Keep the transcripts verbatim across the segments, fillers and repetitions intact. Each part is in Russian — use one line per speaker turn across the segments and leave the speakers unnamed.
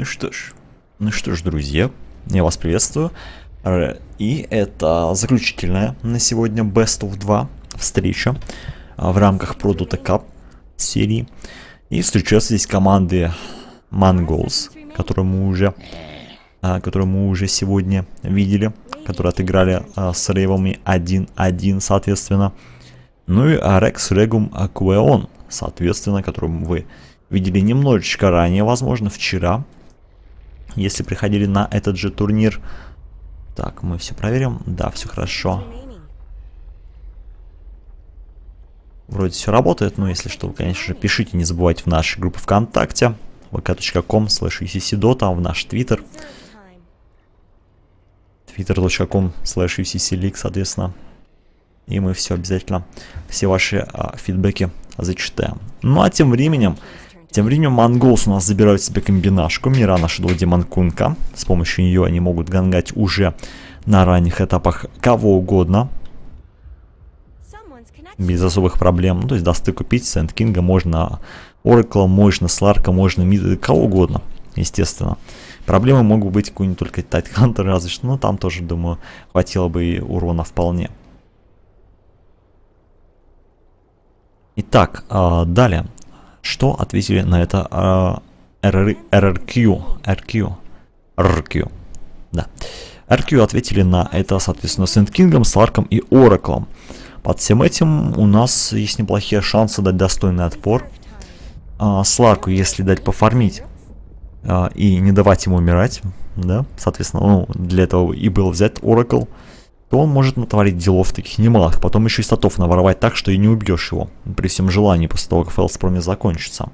Ну что ж, ну что ж, друзья, я вас приветствую. И это заключительная на сегодня Best of два встреча в рамках Product Cup серии. И встречаются здесь команды Mongols, которые мы уже, которые мы уже сегодня видели, которые отыграли с рейвами один один, соответственно. Ну и Rex Regum Aqueon, соответственно, которым вы видели немножечко ранее, возможно, вчера, если приходили на этот же турнир. Так, мы все проверим. Да, все хорошо. Вроде все работает, но если что, вы, конечно же, пишите, не забывайте в нашей группе ВКонтакте, вэ ка точка ком слэш и си си дота, в наш твиттер, твиттер точка ком слэш и си си лиг, соответственно. И мы все обязательно, все ваши а, фидбэки зачитаем. Ну а тем временем, тем временем Mongols у нас забирают себе комбинашку Мирана Shadow Demon Kunka. С помощью нее они могут гангать уже на ранних этапах кого угодно. Без особых проблем. Ну, то есть дасты купить Сэнд Кинга, можно Оракла, можно Сларка, можно Мида, кого угодно, естественно. Проблемы могут быть какой-нибудь только Тайтхантер, разве что, но там тоже, думаю, хватило бы и урона вполне. Итак, э, далее. Что ответили на это э, эр эр кью? эр кью. эр кью. Да. эр кью ответили на это, соответственно, Сэнд Кингом, Сларком и Ораклом. Под всем этим у нас есть неплохие шансы дать достойный отпор. Э, Сларку, если дать пофармить э, и не давать ему умирать, да, соответственно, ну, для этого и был взять Оракл, то он может натворить делов таких немалых. Потом еще и статов наворовать так, что и не убьешь его. При всем желании, после того, как Фэлспромис закончится.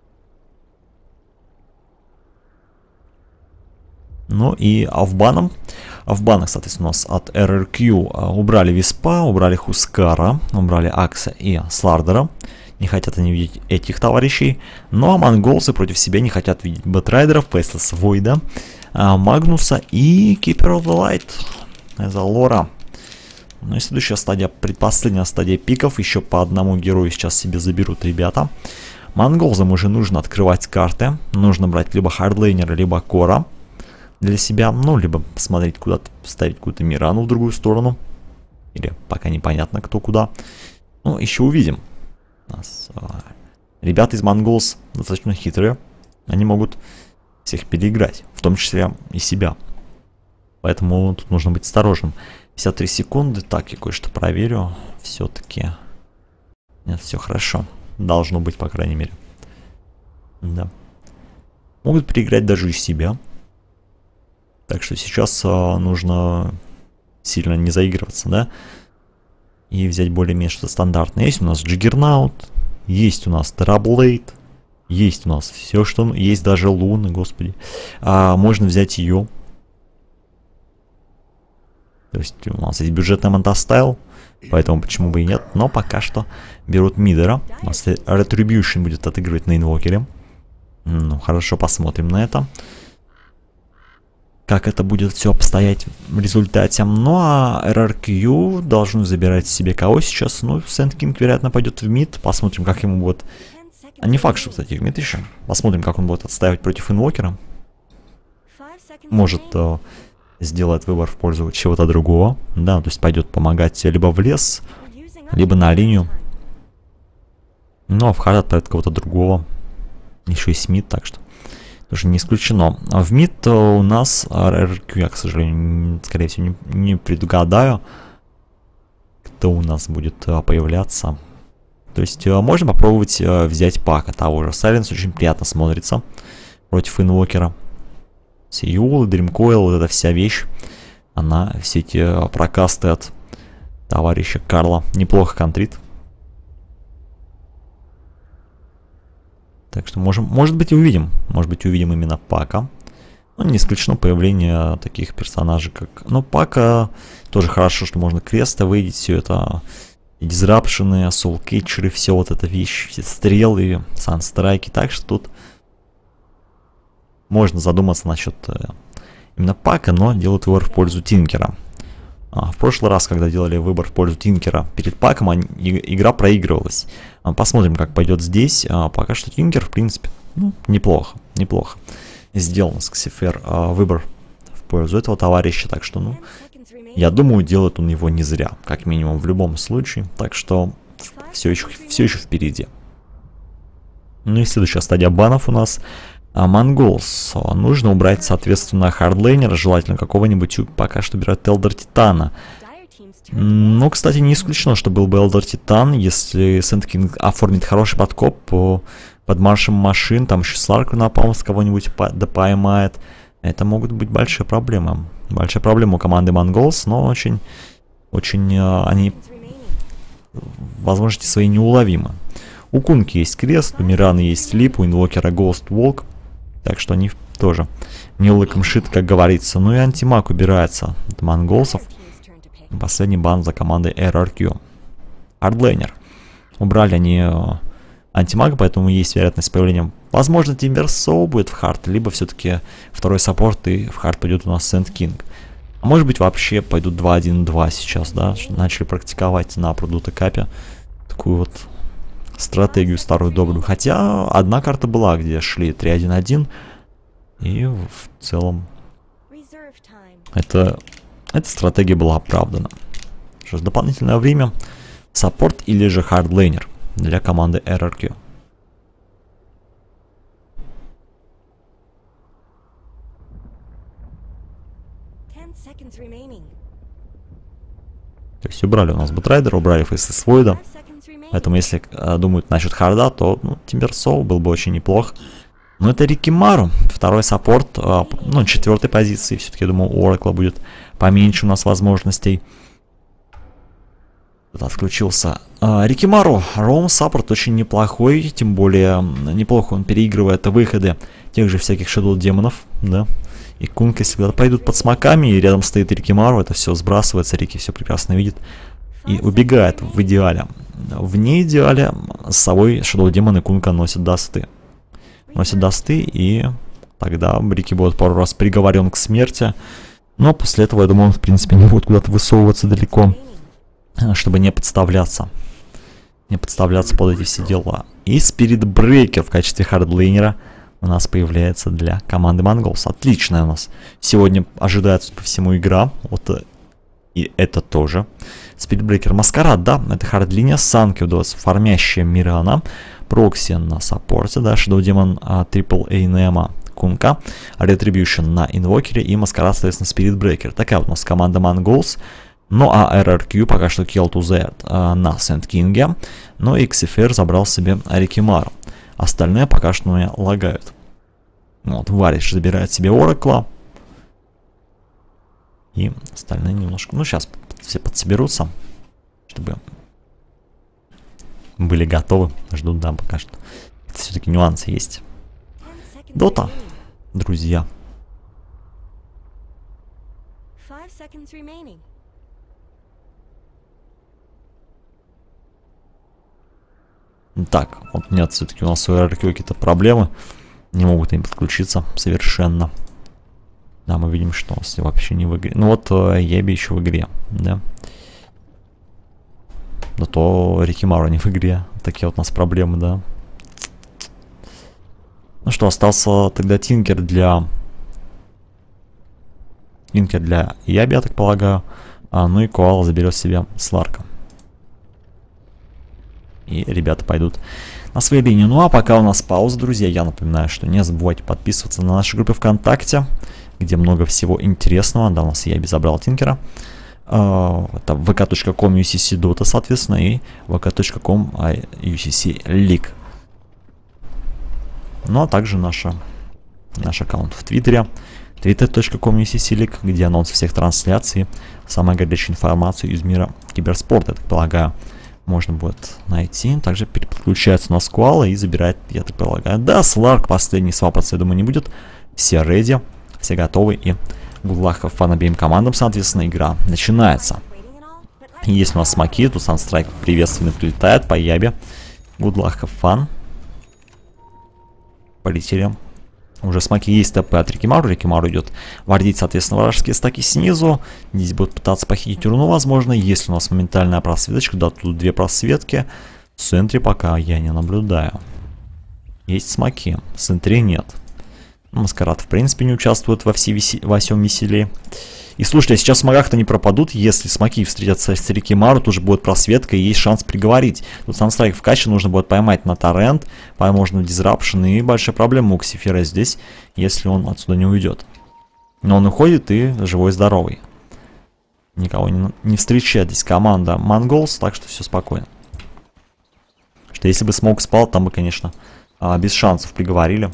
Ну и Авбаном. Авбанах, соответственно, у нас от эр эр кью убрали Виспа, убрали Хускара, убрали Акса и Слардера. Не хотят они видеть этих товарищей. Ну а монголцы против себя не хотят видеть Бэтрайдеров, Фейслес Войда, Магнуса и Keeper of the Light. За лора. Ну и следующая стадия, предпоследняя стадия пиков. Еще по одному герою сейчас себе заберут ребята. Монголзам уже нужно открывать карты. Нужно брать либо хардлейнера, либо кора для себя. Ну, либо посмотреть, куда-то ставить какую-то Мирану в другую сторону. Или пока непонятно, кто куда. Ну, еще увидим. У нас, а, ребята из Mongols достаточно хитрые. Они могут всех переиграть. В том числе и себя. Поэтому тут нужно быть осторожным. пятьдесят три секунды. Так, я кое-что проверю. Все-таки. Нет, все хорошо. Должно быть, по крайней мере. Да. Могут переиграть даже и себя. Так что сейчас а, нужно сильно не заигрываться, да? И взять более-менее что-то стандартное. Есть у нас Джиггернаут. Есть у нас Тераблейд. Есть у нас все, что... Есть даже Луна, господи. А, можно взять ее. То есть у нас есть бюджетный Монтастайл, поэтому почему бы и нет. Но пока что берут Мидера. У нас Retribution будет отыгрывать на инвокере. Ну, хорошо, посмотрим на это. Как это будет все обстоять в результате. Ну, а эр эр кью должен забирать себе кого сейчас? Ну, Сэнд Кинг, вероятно, пойдет в мид. Посмотрим, как ему будет... А не факт, что, кстати, в мид еще. Посмотрим, как он будет отстаивать против инвокера. Может... сделает выбор в пользу чего-то другого. Да, то есть пойдет помогать либо в лес, либо на линию. Ну, а в хард отправит кого-то другого. Еще и мид, так что тоже не исключено. А в мид у нас эр эр кью, я, к сожалению, скорее всего, не, не предугадаю, кто у нас будет появляться. То есть можно попробовать взять пака того же. Сайленс очень приятно смотрится против инвокера. Сиюл, Дримкоил, вот эта вся вещь, она, все эти прокасты от товарища Карла неплохо контрит. Так что можем, может быть и увидим, может быть увидим именно Пака. Ну, не исключено появление таких персонажей, как... Ну, Пака тоже хорошо, что можно креста выйдет, все это... Дизрапшены, соулкетчеры, все вот эта вещь, все стрелы, санстрайки, так что тут... Можно задуматься насчет э, именно Пака, но делают выбор в пользу Тинкера. А, в прошлый раз, когда делали выбор в пользу Тинкера перед Паком, они, и, игра проигрывалась. А, посмотрим, как пойдет здесь. А, пока что Тинкер, в принципе, ну, неплохо, неплохо. сделан с Ксифер э, выбор в пользу этого товарища, так что, ну, я думаю, делает он его не зря, как минимум в любом случае, так что все еще, все еще впереди. Ну и следующая стадия банов у нас Монголс. Нужно убрать, соответственно, хардлейнера, желательно какого-нибудь, пока что убирать Элдер Титана. Ну, кстати, не исключено, что был бы Элдер Титан, если Сэнд Кинг оформит хороший подкоп по, под маршем машин, там еще Сларку напал с кого-нибудь да поймает. Это могут быть большие проблемы. Большая проблема у команды Монголс, но очень, очень э, они возможности свои неуловимы. У Кунки есть крест, у Мирана есть лип, у инвокера Ghost Walk, так что они тоже не лыком шит, как говорится. Ну и антимаг убирается от монголсов. Последний бан за командой эр эр кью. Хардлейнер. Убрали они э, антимага, поэтому есть вероятность появления. Возможно, Тимберсоу будет в хард, либо все-таки второй саппорт и в хард пойдет у нас Сэнд Кинг. А может быть вообще пойдут два один два сейчас, да? Начали практиковать на пруду Текапе такую вот стратегию старую добрую. Хотя одна карта была, где шли три один один. И в целом это, эта стратегия была оправдана. Что ж, дополнительное время. Саппорт или же хардлейнер для команды эр эр кью. То есть убрали у нас Бутрайдера, убрали Фейсес Войда. Поэтому если э, думают насчет харда, то ну, Тимберсоу был бы очень неплох. Но это Рикимару, второй саппорт, э, ну, четвертой позиции. Все-таки, я думаю, у Оракла будет поменьше у нас возможностей. Тут отключился. Э, Рикимару, роум саппорт очень неплохой, тем более неплохо он переигрывает выходы тех же всяких шэдоу демонов, да. И Кунг, если когда пойдут под смоками, и рядом стоит Рикимару, это все сбрасывается, Рики все прекрасно видит. И убегает в идеале. В не идеале с собой шэдоу демоны Кунга носят дасты. Носят дасты, и тогда Рики будет пару раз приговорен к смерти. Но после этого, я думаю, он в принципе не будет куда-то высовываться далеко, чтобы не подставляться. Не подставляться под эти все дела. И Спирит Брейкер в качестве хардлейнера у нас появляется для команды Монголс. Отличная у нас сегодня ожидается по всему игра. Вот и это тоже. Спирит Брейкер Маскарад, да, это хардлиния. Санки удалось фармящая Мирана. Прокси на саппорте, да, Шэдоу Демон Трипл Эй Нема Кунка. Ретрибьюшн на инвокере и Маскарад, соответственно, Спирит Брейкер. Такая вот у нас команда Монголс. Ну а эр эр кью пока что Kill to the Earth на Сэнд Кинге. Но и Ксифер забрал себе Рикимару. Остальные пока что меня лагают. Вот, Вариш забирает себе Оракла. И остальные немножко... Ну, сейчас все подсоберутся, чтобы были готовы. Ждут, да, пока что. Это все-таки нюансы есть. Дота, друзья. Так, вот нет, все-таки у нас у эр эр кью какие-то проблемы. Не могут им подключиться совершенно. Да, мы видим, что у нас вообще не в игре. Ну вот, Еби еще в игре, да. Да то Рикимару не в игре. Такие вот у нас проблемы, да. Ну что, остался тогда Тинкер для... Тинкер для Яби, я так полагаю. А, ну и Коала заберет себе Сларка. И ребята пойдут на своей линии. Ну а пока у нас пауза, друзья. Я напоминаю, что не забывайте подписываться на наши группы ВКонтакте, где много всего интересного. Да, у нас Яби забрал Тинкера. Uh, это ви ка точка ком ю си си Dota, соответственно, и ви ка точка ком ю си си League. Ну а также наша, наш аккаунт в Твиттере. твиттер точка ком ю си си League, где анонс всех трансляций, самая горячая информация из мира киберспорта, я так полагаю, можно будет найти. Также переключается на Сквала и забирает, я так полагаю. Да, Сларк последний свапаться, я думаю, не будет. Все реди, все готовы, и гудлахов фан обеим командам, соответственно, игра начинается. Есть у нас смоки, тут Санстрайк приветственно прилетает по Ябе. Гудлахов фан. Полетели. Уже смоки есть ТП от Рикимару. Рикимару идет вардить, соответственно, вражеские стаки снизу. Здесь будут пытаться похитить руну, возможно. Есть у нас моментальная просветочка. Да, тут две просветки. В центре пока я не наблюдаю. Есть смоки. В центре нет. Маскарад, в принципе, не участвует во, все весе... во всем веселе. И слушайте, а сейчас смогах-то не пропадут. Если смоки встретятся с Рикимару, тут же будет просветка и есть шанс приговорить. Тут Санстрайк в каче нужно будет поймать на торрент, возможно, дизрапшн. И большая проблема у Ксифера здесь, если он отсюда не уйдет. Но он уходит и живой-здоровый. Никого не, не встречает здесь команда Mongols, так что все спокойно. Что если бы Смоук спал, там бы, конечно, без шансов приговорили.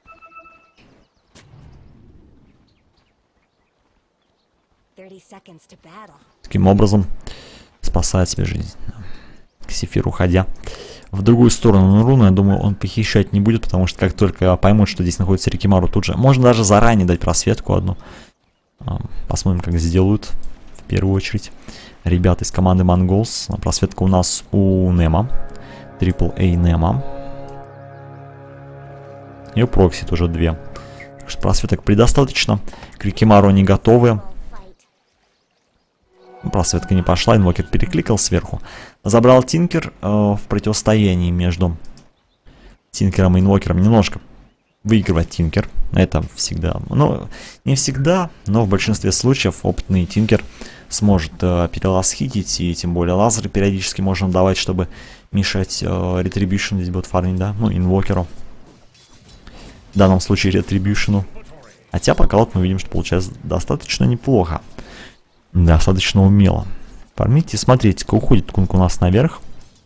Таким образом спасает себе жизнь. Ксифир, уходя в другую сторону Нуруна, я думаю, он похищать не будет, потому что как только поймут, что здесь находится Рикимару, тут же можно даже заранее дать просветку одну. Посмотрим, как сделают в первую очередь ребята из команды Mongols. Просветка у нас у Нема, Triple A Нема, и у Прокси тоже две. Так что просветок предостаточно. К Рикимару они готовы. Просветка не пошла, инвокер перекликал сверху. Забрал Тинкер э, в противостоянии между Тинкером и инвокером. Немножко выигрывает Тинкер. Это всегда, ну, не всегда, но в большинстве случаев опытный Тинкер сможет э, переласхитить. И тем более лазеры периодически можно давать, чтобы мешать э, Retribution. Здесь будет фармить, да, ну, инвокеру. В данном случае Retribution. Хотя пока вот мы видим, что получается достаточно неплохо. Достаточно умело. Фармите, смотрите-ка, уходит Кунг у нас наверх.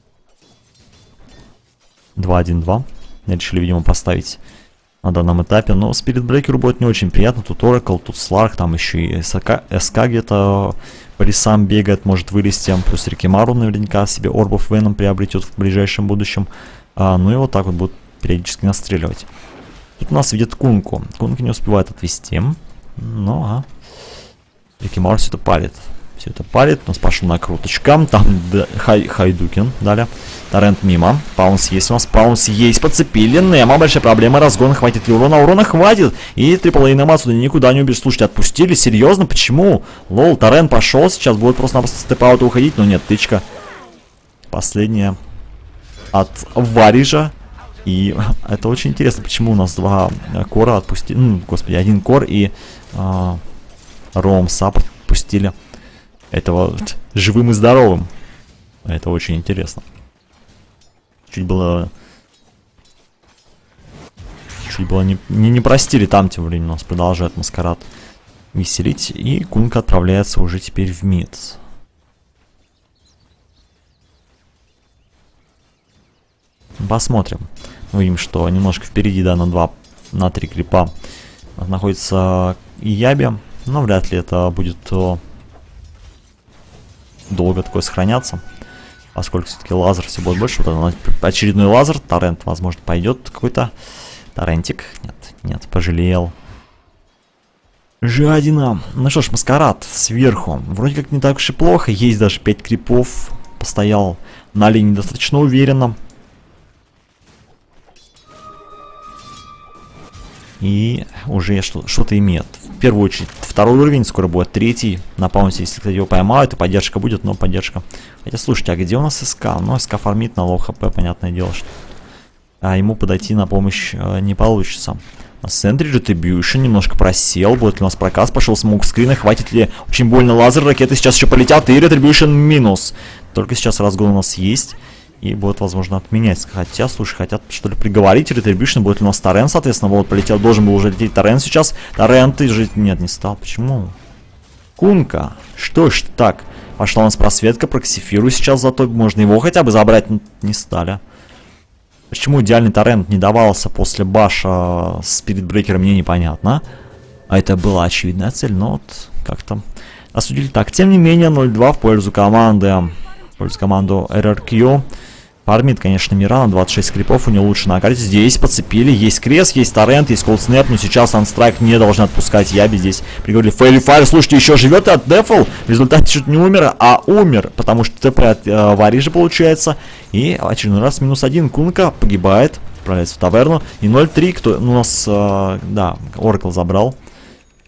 два один два. Решили, видимо, поставить на данном этапе. Но Спиритбрекеру будет не очень приятно. Тут Оракл, тут Сларк, там еще и СК где-то по лесам бегает, может вылезти. Плюс Рикимару наверняка себе Орбов Веном приобретет в ближайшем будущем. А, ну и вот так вот будут периодически настреливать. Тут у нас видит Кунку. Кунг не успевает отвести. Ну, а... Рикимару все это палит. Все это палит. У нас пошел накруточка. Там хай, Хайдукин. Далее. Торрент мимо. Паунс есть у нас. Паунс есть. Подцепили. Нема. Большая проблема. Разгон. Хватит ли урона? Урона хватит. И Трипл Эй Нема отсюда никуда не убежит. Слушайте, отпустили? Серьезно? Почему? Лол, Торрент пошел. Сейчас будет просто-напросто степ-аута уходить. Но нет, тычка. Последняя от Варижа. И это очень интересно. Почему у нас два кора отпустили? Ну, господи, один кор и... А... Ром Саппорт пустили этого живым и здоровым. Это очень интересно. Чуть было... Чуть было не, не, не простили. Там тем временем у нас продолжает Маскарад веселить. И Кунка отправляется уже теперь в мид. Посмотрим. Мы видим, что немножко впереди, да, на два, на три крипа находится Яби. Но вряд ли это будет о, долго такое сохраняться. Поскольку все-таки лазер все будет больше. Вот очередной лазер. Торрент, возможно, пойдет какой-то. Торрентик. Нет, нет, пожалел. Жадина. Ну что ж, Маскарад сверху. Вроде как не так уж и плохо. Есть даже пять крипов. Постоял на линии достаточно уверенно. И уже что-то имеет. В первую очередь второй уровень, скоро будет третий. На паунсе, если кто-то его поймает, то поддержка будет, но поддержка. Хотя, слушайте, а где у нас СК? Ну, СК фармит на лоу хп, понятное дело, что а ему подойти на помощь э, не получится. На центре Retribution немножко просел. Будет ли у нас проказ? Пошел смоук скрина. Хватит ли? Очень больно лазер. Ракеты сейчас еще полетят. И Retribution минус. Только сейчас разгон у нас есть. И будет, возможно, отменять. Хотя, слушай, хотят что ли приговорить Retribution. Будет ли у нас Торрент, соответственно. Вот полетел. Должен был уже лететь Торрент сейчас. Торрент и жить нет, не стал. Почему? Кунка. Что ж так? Пошла у нас просветка. Про Ксифиру сейчас зато. Можно его хотя бы забрать. Не стали. Почему идеальный Торрент не давался после баша с Спиритбрекером, мне непонятно. А это была очевидная цель. Но вот как-то осудили так. Тем не менее, ноль два в пользу команды. В пользу команду эр эр кью. Фармит, конечно, Мирана, двадцать шесть скрипов, у него лучше на карте. Здесь подцепили, есть крест, есть торрент, есть колдснэп, но сейчас Санстрайк не должен отпускать Яби здесь. Приговорили Фейли Файр, слушайте, еще живет и от Дефл. В результате чуть не умер, а умер, потому что ТП от э, Варижа получается. И очередной раз минус один, Кунка погибает, отправляется в таверну. И ноль три, кто ну, у нас, э, да, Оракл забрал.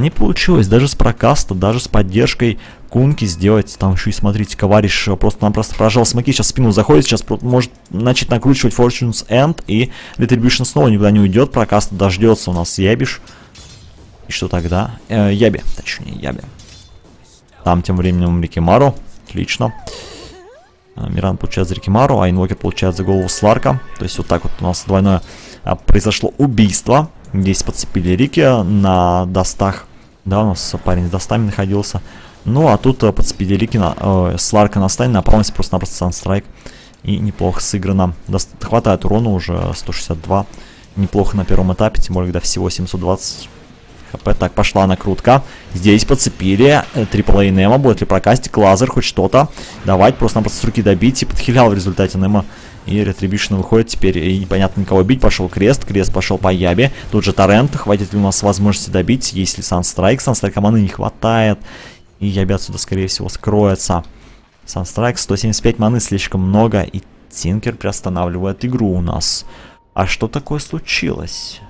Не получилось даже с прокаста, даже с поддержкой Кунки сделать. Там еще и, смотрите, Кавариш просто-напросто прожал смоки. Сейчас в спину заходит, сейчас может начать накручивать Fortune's End. И Retribution снова никуда не уйдет. Прокаста дождется у нас Ябиш. И что тогда? Э, Яби, точнее, Яби. Там тем временем Рикимару. Отлично. Миран получает за Рикимару, а Инвокер получает за голову Сларка. То есть вот так вот у нас двойное а, произошло убийство. Здесь подцепили Рики на достах. Да, у нас парень с достами находился. Ну, а тут а, подцепили Рики на, э, Сларка на стане, напался просто-напросто Санстрайк. И неплохо сыграно. Дост хватает урона уже сто шестьдесят два. Неплохо на первом этапе, тем более, когда всего семьсот двадцать хп. Так, пошла накрутка. Здесь подцепили трипл эй Немо. Будет ли прокастик, лазер, хоть что-то. Давайте просто-напросто с руки добить. И подхилял в результате Немо. И Retribution выходит теперь. И непонятно никого бить. Пошел крест. Крест пошел по Ябе. Тут же Торрент. Хватит ли у нас возможности добить? Есть ли Санстрайк? Санстрайка маны не хватает. И Ябе отсюда, скорее всего, скроется. Санстрайк. сто семьдесят пять маны слишком много. И Тинкер приостанавливает игру у нас. А что такое случилось?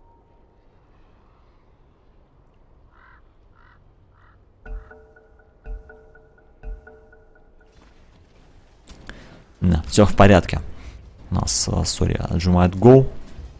Да, все в порядке. У нас, сори, отжимает гол.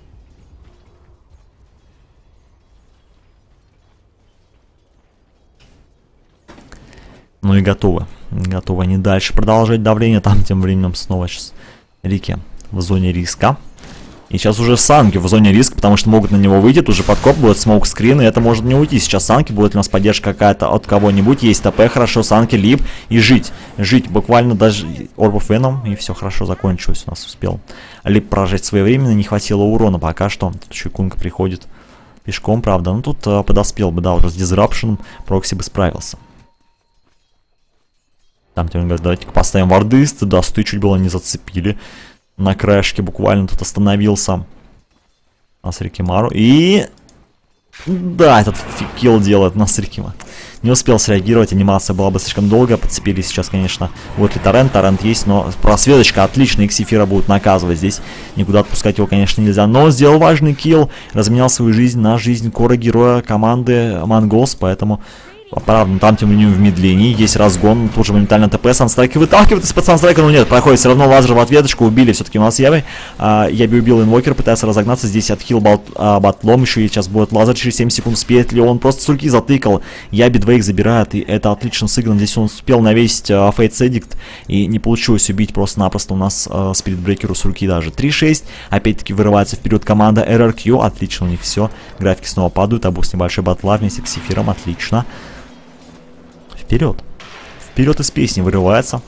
Ну и готовы. Готовы они дальше продолжать давление. Там тем временем снова сейчас Рики в зоне риска. И сейчас уже Санки в зоне риска, потому что могут на него выйти. Тут же подкоп будет, смоук-скрин, и это может не уйти. Сейчас Санки, будет у нас поддержка какая-то от кого-нибудь. Есть ТП, хорошо, Санки, лип и жить. Жить буквально даже Orb of Venom, и все хорошо закончилось у нас. Успел лип прожить своевременно, не хватило урона пока что. Тут еще Кунка приходит пешком, правда. Ну тут а, подоспел бы, да, уже с Disruption, Прокси бы справился. Там тебе говорят, давайте-ка поставим варды, стыдасты чуть было не зацепили. На краешке буквально тут остановился у нас Рикимару. И... Да, этот килл делает нас Рикима. Не успел среагировать, анимация была бы слишком долго. Подцепили сейчас, конечно, вот ли Торрент. Торрент есть, но просветочка отличная. Иксифира будут наказывать. Здесь никуда отпускать его, конечно, нельзя. Но сделал важный килл. Разменял свою жизнь на жизнь кора-героя команды Монголс. Поэтому... Правда, там тем временем в медлении есть разгон, тут же моментально ТП, Санстрайка выталкивает из-под Санстрайка, но нет, проходит все равно лазер в ответочку, убили все-таки у нас Яби. А, Яби убил Инвокер, пытается разогнаться, здесь отхил бат, а, батлом, еще и сейчас будет лазер через семь секунд, успеет ли он, просто с руки затыкал, Яби двоих забирает, и это отлично сыграно, здесь он успел навесить а, Fate's Edict, и не получилось убить просто-напросто у нас а, Спиритбрекеру с руки даже. три шесть, опять-таки вырывается вперед команда эр эр кью, отлично у них все, графики снова падают, а буст небольшой батла вместе с Сефиром, отлично. Вперед. Вперед из песни вырывается.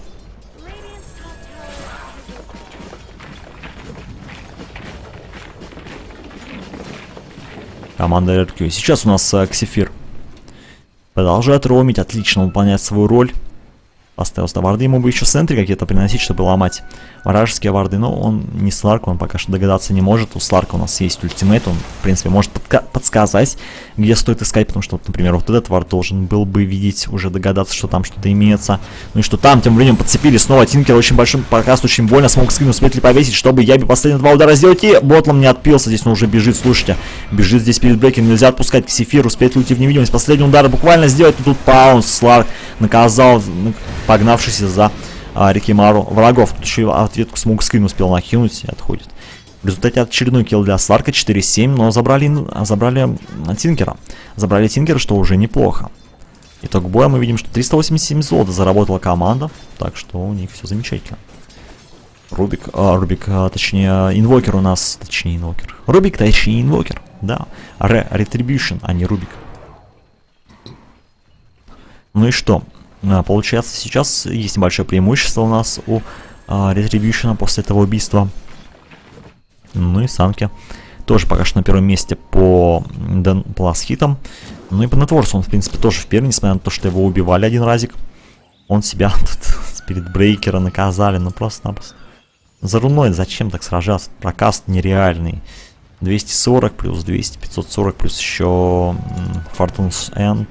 Команда эр эр кью. Сейчас у нас uh, Ксифир продолжает роумить. Отлично выполняет свою роль. Поставил сюда варды. Ему бы еще центры какие-то приносить, чтобы ломать вражеские варды. Но он не Сларк, он пока что догадаться не может. У Сларка у нас есть ультимейт. Он, в принципе, может подсказать, где стоит искать. Потому что, вот, например, вот этот вард должен был бы видеть, уже догадаться, что там что-то имеется. Ну и что там, тем временем, подцепили снова Тинкер. Очень большой прокаст, очень больно. Смог скрин успеть ли повесить, чтобы Яби последние два удара сделать. И ботлом не отпился. Здесь он уже бежит, слушайте. Бежит здесь перед брейком. Нельзя отпускать Ксифир. Успеет ли уйти в невидимость. Последний удар буквально сделать. И тут паунс. Сларк наказал, погнавшийся за а, Рикимару врагов. Тут еще ответку смог скрин успел накинуть и отходит. В результате очередной килл для Сларка, четыре семь, но забрали, забрали Тинкера. Забрали Тинкера, что уже неплохо. Итог боя мы видим, что триста восемьдесят семь золота заработала команда, так что у них все замечательно. Рубик, а, Рубик, а, точнее, Инвокер у нас, точнее, Инвокер. Рубик, точнее, Инвокер, да. Ре, Retribution, а не Рубик. Ну и что? Получается, сейчас есть небольшое преимущество у нас у а, Retribution после этого убийства. Ну и Санки тоже пока что на первом месте по плас-хитам. Ну и по нетворсу он, в принципе, тоже в первом, несмотря на то, что его убивали один разик. Он себя тут Спиритбрейкера наказали, ну просто-напросто. За руной зачем так сражаться? Прокаст нереальный. двести сорок плюс двести, пятьсот сорок плюс еще Fortune's End.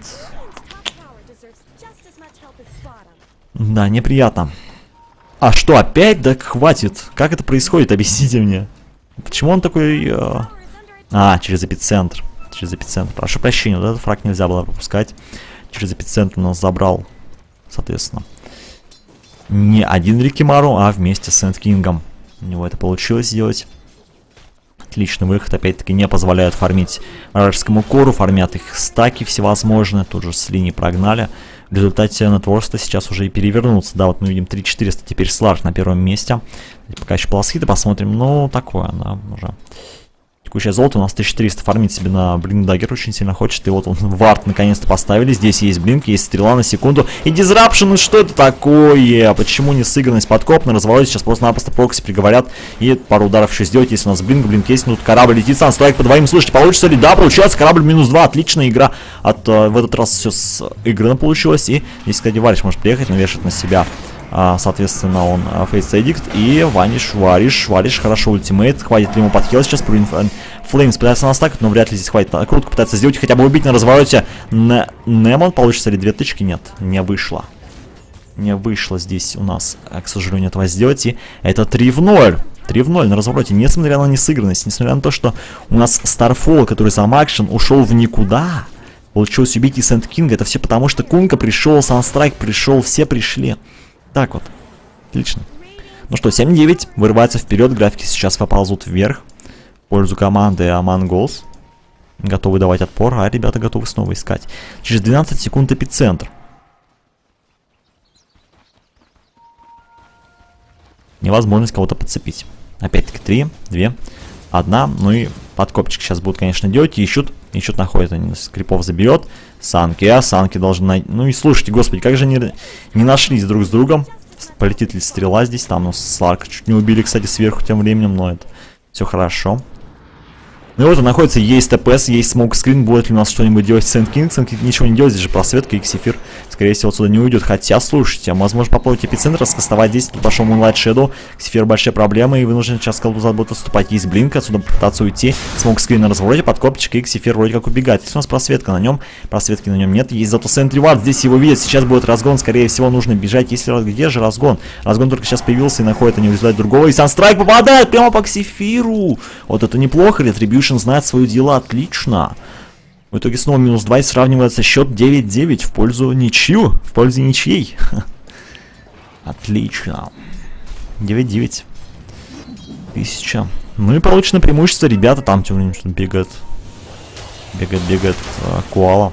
Да, неприятно. А что, опять? Да хватит. Как это происходит? Объясните мне. Почему он такой... Э... А, через эпицентр. через эпицентр. Прошу прощения, вот этот фраг нельзя было пропускать. Через эпицентр у нас забрал, соответственно, не один Рикимару, а вместе с Сэнд Кингом. У него это получилось сделать. Отличный выход, опять-таки не позволяют фармить вражескому кору, фармят их стаки всевозможные, тут же с линии прогнали. В результате Нетворста сейчас уже и перевернуться. Да, вот мы видим три четыреста, теперь Сларк на первом месте. Пока еще полосхиты посмотрим, ну такое, да, уже. Текущее золото у нас тысяча триста, фармить себе на Блинк-даггер очень сильно хочет. И вот он, вард наконец-то поставили. Здесь есть блинк, есть стрела на секунду. И дизрапшн, что это такое? Почему не сыгранность подкоп на развороте? Сейчас просто-напросто прокси приговорят. И пару ударов еще сделать, если у нас блинк, блинк есть. Ну тут корабль летит, Санстрайк по двоим. Слушайте, получится ли? Да, получается, корабль минус два. Отличная игра. От, в этот раз все с игры получилось. И здесь, кстати, Вариш может приехать, навешать на себя. А, соответственно, он Фейс Эдикт. И Ваниш, Вариш, Вариш, хорошо, ультимейт. Хватит ли ему подхил сейчас? Флеймс пытается нас так, но вряд ли здесь хватит. Крутко пытается сделать, хотя бы убить на развороте. Не Немон, получится ли две тычки? Нет, не вышло. Не вышло здесь у нас, к сожалению, этого сделать. И это три в ноль. три в ноль на развороте, несмотря на несыгранность, несмотря на то, что у нас Starfall, который за Макшен, ушел в никуда. Получилось убить и Сэнд Кинга. Это все потому, что Кунка пришел, Санстрайк пришел, все пришли. Так вот. Отлично. Ну что, семь девять. Вырывается вперед. Графики сейчас поползут вверх. В пользу команды Among Us. Готовы давать отпор, а ребята готовы снова искать. Через двенадцать секунд эпицентр. Невозможность кого-то подцепить. Опять-таки три, два, один. Ну и подкопчик сейчас будут, конечно, делать. И ищут, ищут, находят. Они скрипов заберет. Санки, а Санки должны найти. Ну и слушайте, господи, как же они не нашлись друг с другом. Полетит ли стрела здесь? Там, ну, Сларка чуть не убили, кстати, сверху тем временем, но это все хорошо. Ну и вот он находится, есть ТПС, есть смоукскрин. Будет ли у нас что-нибудь делать с Сэнд Кинг? Сэнд Кинг ничего не делает, здесь же просветка, и Ксифир, скорее всего, отсюда не уйдет. Хотя, слушайте, возможно попробовать эпицентр раскастовать здесь. Тут пошел Moonlight Shadow. Ксифир большие проблемы, и вынужден сейчас колдузат будет отступать. Есть блинк, отсюда пытаться уйти. Смоукскрин на развороте, подкопчик, и Ксифир вроде как убегает. Здесь у нас просветка на нем, просветки на нем нет. Есть зато Сентри Вард, здесь его видят, сейчас будет разгон, скорее всего, нужно бежать. Если где же разгон? Разгон только сейчас появился и находит они в результате другого. И Санстрайк попадает прямо по Ксифиру. Вот это неплохо, Retribution знает свое дело. Отлично. В итоге снова минус два и сравнивается счет девять девять в пользу ничью. В пользу ничьей. Отлично. девять девять. Тысяча. Ну и получено преимущество. Ребята там тем временем что-то бегают. Бегает, бегает а, Коала.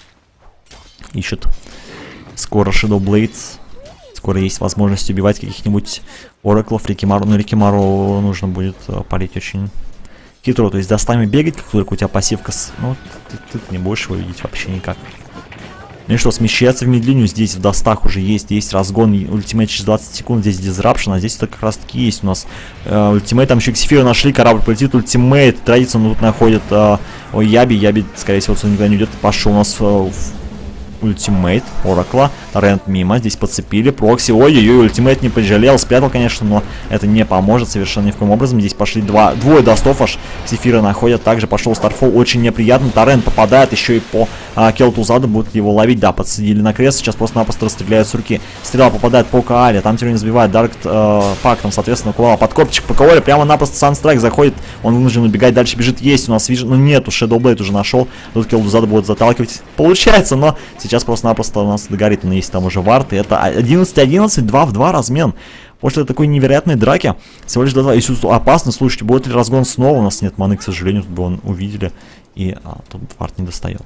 Ищут. Скоро Shadow Blade. Скоро есть возможность убивать каких-нибудь Ораклов. Рикимару. Ну Рикимару нужно будет а, палить очень хитро, то есть достами бегать, как только у тебя пассивка с... Ну, ты, ты, ты не будешь его видеть вообще никак. Ну и что, смещаться в медлению, здесь в достах уже есть, есть разгон, ультимейт через двадцать секунд, здесь дизрапшн, а здесь это как раз таки есть у нас э, ультимейт, там еще Ксифира нашли, корабль полетит, ультимейт, традиционно тут находит, э, ой, Яби, Яби, скорее всего, отсюда никуда не уйдет, пошел у нас э, в ультимейт Оракла, Торрент мимо, здесь подцепили, прокси, ой-ой-ой, ультимейт не пожалел, спрятал, конечно, но это не поможет совершенно ни в коем образом, здесь пошли два, двое достов аж, Ксифира находят, также пошел Старфол, очень неприятно, Торрент попадает еще и по а, Келтузаду, будут его ловить, да, подсадили на крест, сейчас просто-напросто расстреляют с руки, стрела попадает по Каале, там теперь не забивает, Дарк э, Пактом, соответственно, Куала подкопчик по Каоле, прямо-напросто Санстрайк заходит, он вынужден убегать, дальше бежит, есть у нас вижу, ну нету, Shadow Blade уже нашел, тут Келтузаду будет заталкивать, получается, но сейчас просто-напросто у нас догорит, но есть там уже вард, и это одиннадцать одиннадцать, два в два размен. После такой невероятной драки, всего лишь до два, если опасно, слушайте, будет ли разгон снова, у нас нет маны, к сожалению, тут бы он увидели, и а, тут вард не достает.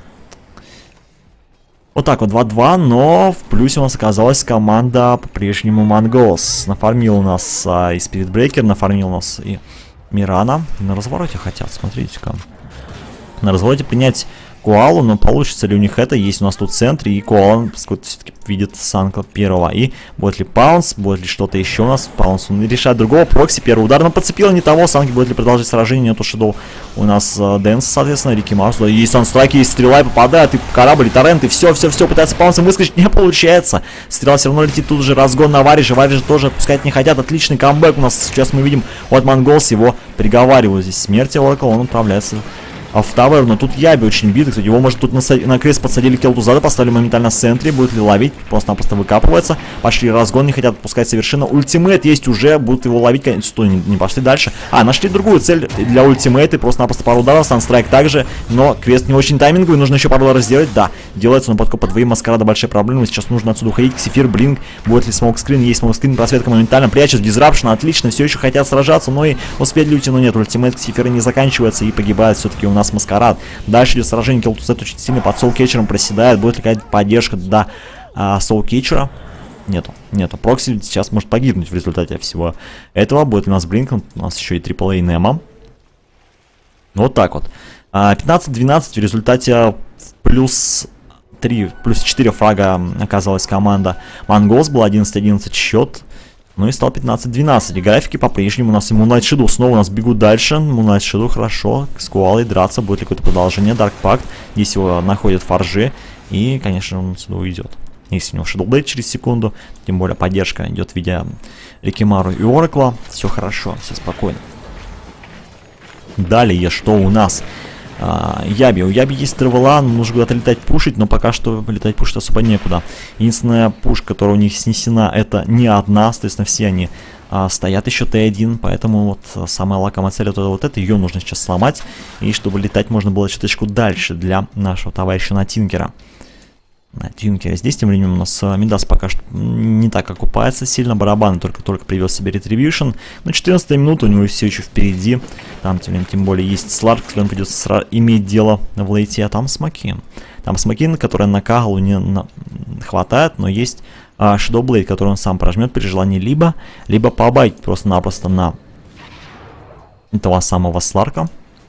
Вот так вот, два два, но в плюсе у нас оказалась команда по-прежнему Mongols. Нафармил у нас а, и Spirit Breaker, нафармил у нас и Мирана. На развороте хотят, смотрите-ка. На развороте принять Коалу, но получится ли у них это? Есть у нас тут в центре, и Коала все-таки видит Санкла первого. И будет ли Паунс, будет ли что-то еще у нас? Паунс он решает другого, прокси, первый удар, но подцепил не того. Санки будет ли продолжить сражение? Нету Шедоу. У нас uh, Дэнс, соответственно, Рики Марс. Есть Санстрайк, есть стрела, и попадает, и корабль, и торрент, и все-все-все пытается Паунсом выскочить, не получается. Стрела все равно летит, тут же разгон на Варижа, Варижа тоже отпускать не хотят. Отличный камбэк у нас сейчас мы видим от Mongols, его приговаривают здесь смерти Оракл, он отправляется в тавер, но тут Яби очень битый, кстати, его может тут на, на крест подсадили Келтузада, поставили моментально в центре, будет ли ловить, просто-напросто выкапывается, пошли разгон, не хотят отпускать совершенно, ультимейт есть уже, будут его ловить, конечно, что, не, не пошли дальше, а, нашли другую цель для ультимейта, просто-напросто пару ударов, Санстрайк также, но квест не очень тайминговый, нужно еще пару ударов сделать, да, делается, но подкоп по двоим Маскарада большая проблема, сейчас нужно отсюда уходить, Ксифир, Блинк, будет ли смоукскрин, есть смоукскрин, просветка моментально прячет, Дизрапшн, отлично, все еще хотят сражаться, но и успеть люди, но нет, ультимейт Ксифира не заканчивается и погибает все-таки у нас Маскарад. Дальше идет сражение, Келтузет очень сильно под Соулкетчером проседает, будет ли какая-то поддержка до а, Соулкетчера? Нету, нету. Прокси сейчас может погибнуть в результате всего этого. Будет ли у нас Блинк, у нас еще и трипл эй Немо. Вот так вот. пятнадцать двенадцать в результате плюс три, плюс четыре фрага оказалась команда Mongols, был одиннадцать одиннадцать счет. Ну и стал пятнадцать двенадцать. И графики по-прежнему у нас и Moonlight Shadow снова у нас бегут дальше. Moonlight Shadow хорошо. С Куалой драться. Будет ли какое-то продолжение. Dark Pact. Здесь его находят форжи. И, конечно, он сюда уйдет. Если у него Shadow Blade через секунду. Тем более поддержка идет в виде Рикимару и Оракла. Все хорошо. Все спокойно. Далее, что у нас? А, Яби. У Яби есть тревела, нужно куда-то летать пушить, но пока что летать пушить особо некуда. Единственная пушка, которая у них снесена, это не одна, соответственно, все они а, стоят еще Т один, поэтому вот самая лакомая цель это вот это, ее нужно сейчас сломать, и чтобы летать можно было чуточку дальше для нашего товарища Натинкера. На Тинкере. Здесь тем временем у нас Мидас пока что не так окупается сильно. Барабан только-только привез себе Retribution. Но четырнадцатая минута у него все еще впереди. Там тем, тем более есть Сларк, с которым придется иметь дело в лейте. А там Смокин. Там Смокин, который на Кагалу не на... хватает, но есть а, Shadow Blade, который он сам прожмет при желании либо, либо побайтить просто-напросто на этого самого Сларка.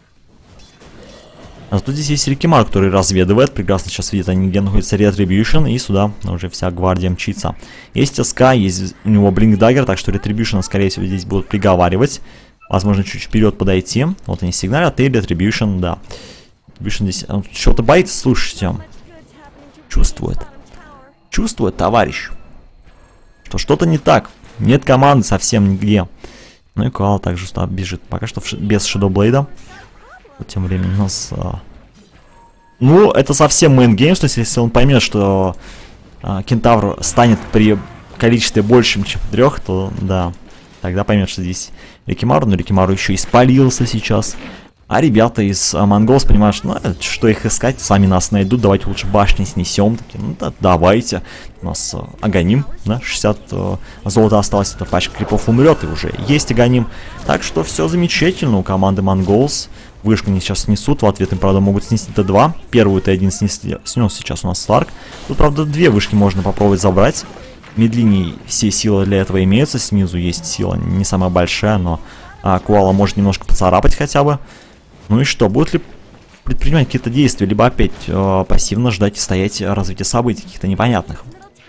А тут здесь есть Рикимар, который разведывает. Прекрасно сейчас видит, они где находится Retribution. И сюда уже вся гвардия мчится. Есть СК, есть у него Blink Dagger. Так что Retribution, скорее всего, здесь будут приговаривать. Возможно, чуть вперед подойти. Вот они сигналят. И Retribution, да. Retribution здесь что-то боится, слушайте. Чувствует. Чувствует, товарищ. Что что-то не так. Нет команды совсем нигде. Ну и Куала также сюда бежит. Пока что без Shadow Blade. Вот тем временем у нас... А... Ну, это совсем мейн-гейм, то есть если он поймет, что а, Кентавр станет при количестве большим, чем трех, то да, тогда поймет, что здесь Рикимару, но Рикимару еще и спалился сейчас. А ребята из а, Mongols понимают, что, ну, что их искать, сами нас найдут, давайте лучше башни снесем. Такие, ну да, давайте. У нас а, Аганим, да, шестьдесят а, золота осталось, эта пачка крипов умрет, и уже есть Аганим. Так что все замечательно у команды Mongols. Вышку они сейчас снесут, в ответ им, правда, могут снести Т два. Первую Т один снесли, снес сейчас у нас Сларк. Тут, правда, две вышки можно попробовать забрать. Медленнее все силы для этого имеются. Снизу есть сила, не самая большая, но а, Куала может немножко поцарапать хотя бы. Ну и что, будут ли предпринимать какие-то действия, либо опять э, пассивно ждать и стоять развития событий каких-то непонятных.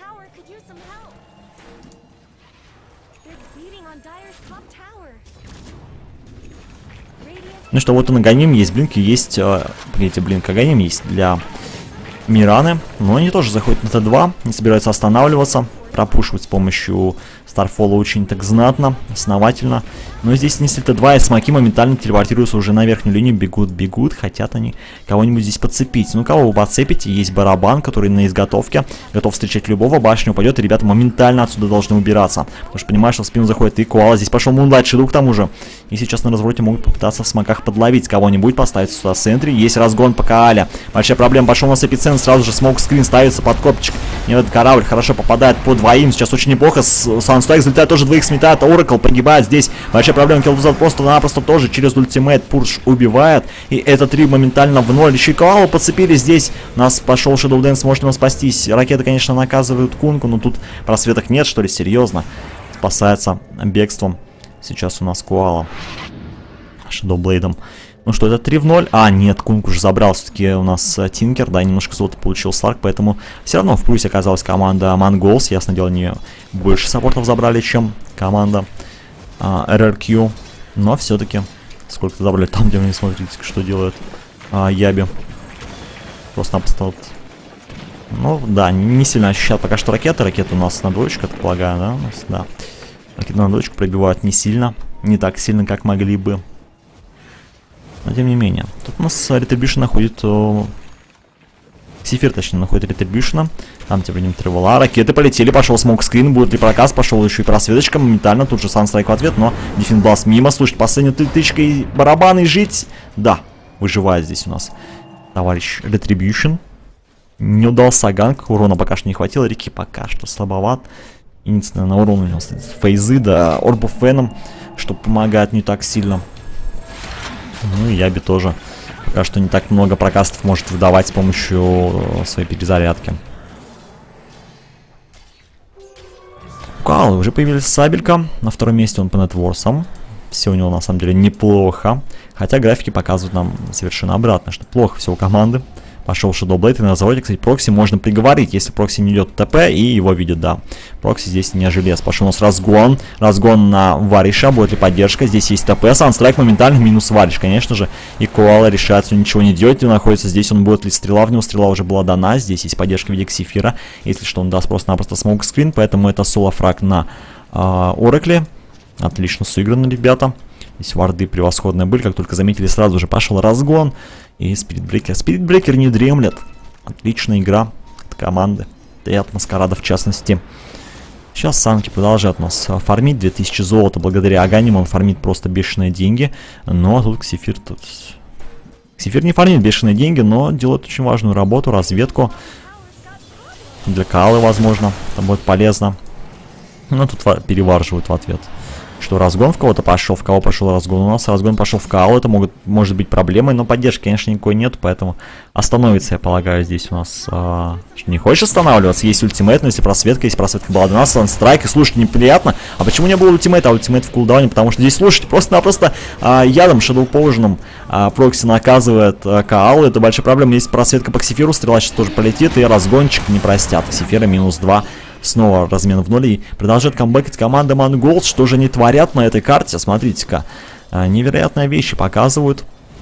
Ну что, вот он Аганим, есть блинки, есть, э, погодите, блинк Аганим есть для Мираны, но они тоже заходят на Т два, не собираются останавливаться, пропушивать с помощью Старфола очень так знатно, основательно. Но здесь снесли Т два, и смоки моментально телепортируются уже на верхнюю линию, бегут, бегут, хотят они кого-нибудь здесь подцепить. Ну, кого вы подцепите? Есть барабан, который на изготовке, готов встречать любого, башня упадет, и ребята моментально отсюда должны убираться. Потому что понимаешь, что в спину заходит и Куала, здесь пошел Moonlight Shadow к тому же. И сейчас на развороте могут попытаться в смоках подловить кого-нибудь, поставить сюда в центре. Есть разгон по Каале. Большая проблема, пошел у нас эпицентр, сразу же смоук скрин ставится под копчик. И этот корабль хорошо попадает по двоим, сейчас очень неплохо, Санстрайк залетает, тоже двоих сметает, Оракл погибает здесь. Большая проблема, Келтузад просто-напросто тоже через ультимейт Пурш убивает. И этот три моментально в ноль. Еще и Куалу подцепили здесь. У нас пошел Shadow Dance, может ли он спастись. Ракеты, конечно, наказывают Кунку, но тут просветок нет, что ли, серьезно. Спасается бегством. Сейчас у нас Куала Shadow Blade'ом. Ну что, это три в ноль. А, нет, Кунг уже забрал все-таки у нас Тинкер, да, немножко золота получил Сларк, поэтому все равно в плюсе оказалась команда Mongols. Ясно дело, они больше саппортов забрали, чем команда а, эр эр кью. Но все-таки сколько забрали там, где вы не смотрите, что делают а, Яби. Просто-напросто вот. Ну, да, не сильно ощущают пока что ракеты. Ракеты у нас на двоечку, я так полагаю, да? У нас, да. Ракеты на двоечку пробивают не сильно. Не так сильно, как могли бы. Но тем не менее. Тут у нас Retribution находит... Сефир, точнее, находит Retribution. Там тем временем Тревела. Ракеты полетели, пошел смокскрин, будет ли проказ, пошел еще и просветочка. Моментально тут же Санстрайк в ответ, но Дефинбласт мимо. Слушайте, последнюю тычкой барабаны жить. Да, выживает здесь у нас товарищ Retribution. Не удался ганг, урона пока что не хватило, Рики пока что слабоват. Единственное, на урон у него фейзы, да, Орбу Феном, что помогает не так сильно. Ну и Яби тоже пока что не так много прокастов может выдавать с помощью своей перезарядки. У Каалы уже появилась сабелька, на втором месте он по нетворсам. Все у него на самом деле неплохо, хотя графики показывают нам совершенно обратно, что плохо все у команды. Пошел Shadow Blade, и на заводе, кстати, Прокси можно приговорить, если Прокси не идет ТП и его видит, да. Прокси здесь не желез. Пошел у нас разгон. Разгон на Вариша. Будет ли поддержка? Здесь есть ТП. Санстрайк моментально минус Вариш, конечно же. И Коала решает, что ничего не делать. И находится здесь. Он будет ли стрела в него? Стрела уже была дана. Здесь есть поддержка в виде Ксифира. Если что, он даст просто-напросто смоук-скрин. Поэтому это соло-фраг на э, Оракле. Отлично сыграно, ребята. Здесь варды превосходные были. Как только заметили, сразу же пошел разгон. И Спиритбрекер. Спиритбрекер не дремлет. Отличная игра от команды. Да и от Маскарада в частности. Сейчас Санки продолжает нас фармить. две тысячи золота благодаря Аганим. Он фармит просто бешеные деньги. Но тут Ксифир тут... Ксифир не фармит бешеные деньги, но делает очень важную работу. Разведку. Для Каалы, возможно. Это будет полезно. Но тут переварживают в ответ. Что разгон в кого-то пошел, в кого пошел разгон у нас, разгон пошел в Каалу, это могут, может быть проблемой, но поддержки, конечно, никакой нет, поэтому остановится, я полагаю, здесь у нас. А... Не хочешь останавливаться? Есть ультимейт, но если просветка, есть просветка была до нас, Санстрайк, и слушайте, неприятно. А почему не было ультимейта, а ультимейт в кулдауне? Потому что здесь, слушайте, просто-напросто а, ядом, Shadow Potion а, Прокси наказывает а, Каалу, это большая проблема. Есть просветка по Ксифиру, стрела сейчас тоже полетит, и разгончик не простят. Ксифира минус два. Снова размен в ноль и продолжает камбэкать команда Mongols. Что же они творят на этой карте? Смотрите-ка. Невероятные вещи показывают.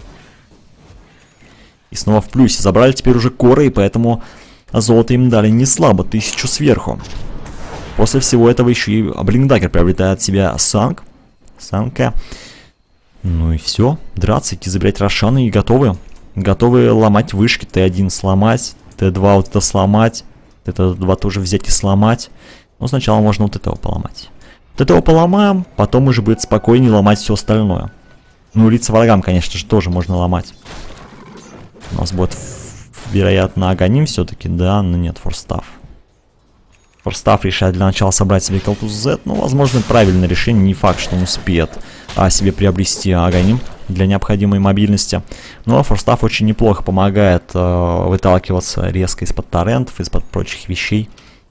И снова в плюсе. Забрали теперь уже коры, и поэтому золото им дали не слабо. Тысячу сверху. После всего этого еще и Блинкдаггер приобретает себя Санк. Санка. Ну и все. Драться, идти забирать Рошаны и готовы. Готовы ломать вышки. Т один сломать. Т два вот это сломать. Это два тоже взять и сломать. Но сначала можно вот этого поломать. Вот этого поломаем, потом уже будет спокойнее ломать все остальное. Ну, лица врагам, конечно же, тоже можно ломать. У нас будет, вероятно, Аганим все-таки, да, но нет, форстав. Форстав решает для начала собрать себе Call to Z. Ну, возможно, правильное решение, не факт, что он успеет а, себе приобрести Аганим для необходимой мобильности. Но Форстав очень неплохо помогает э, выталкиваться резко из-под торрентов, из-под прочих вещей.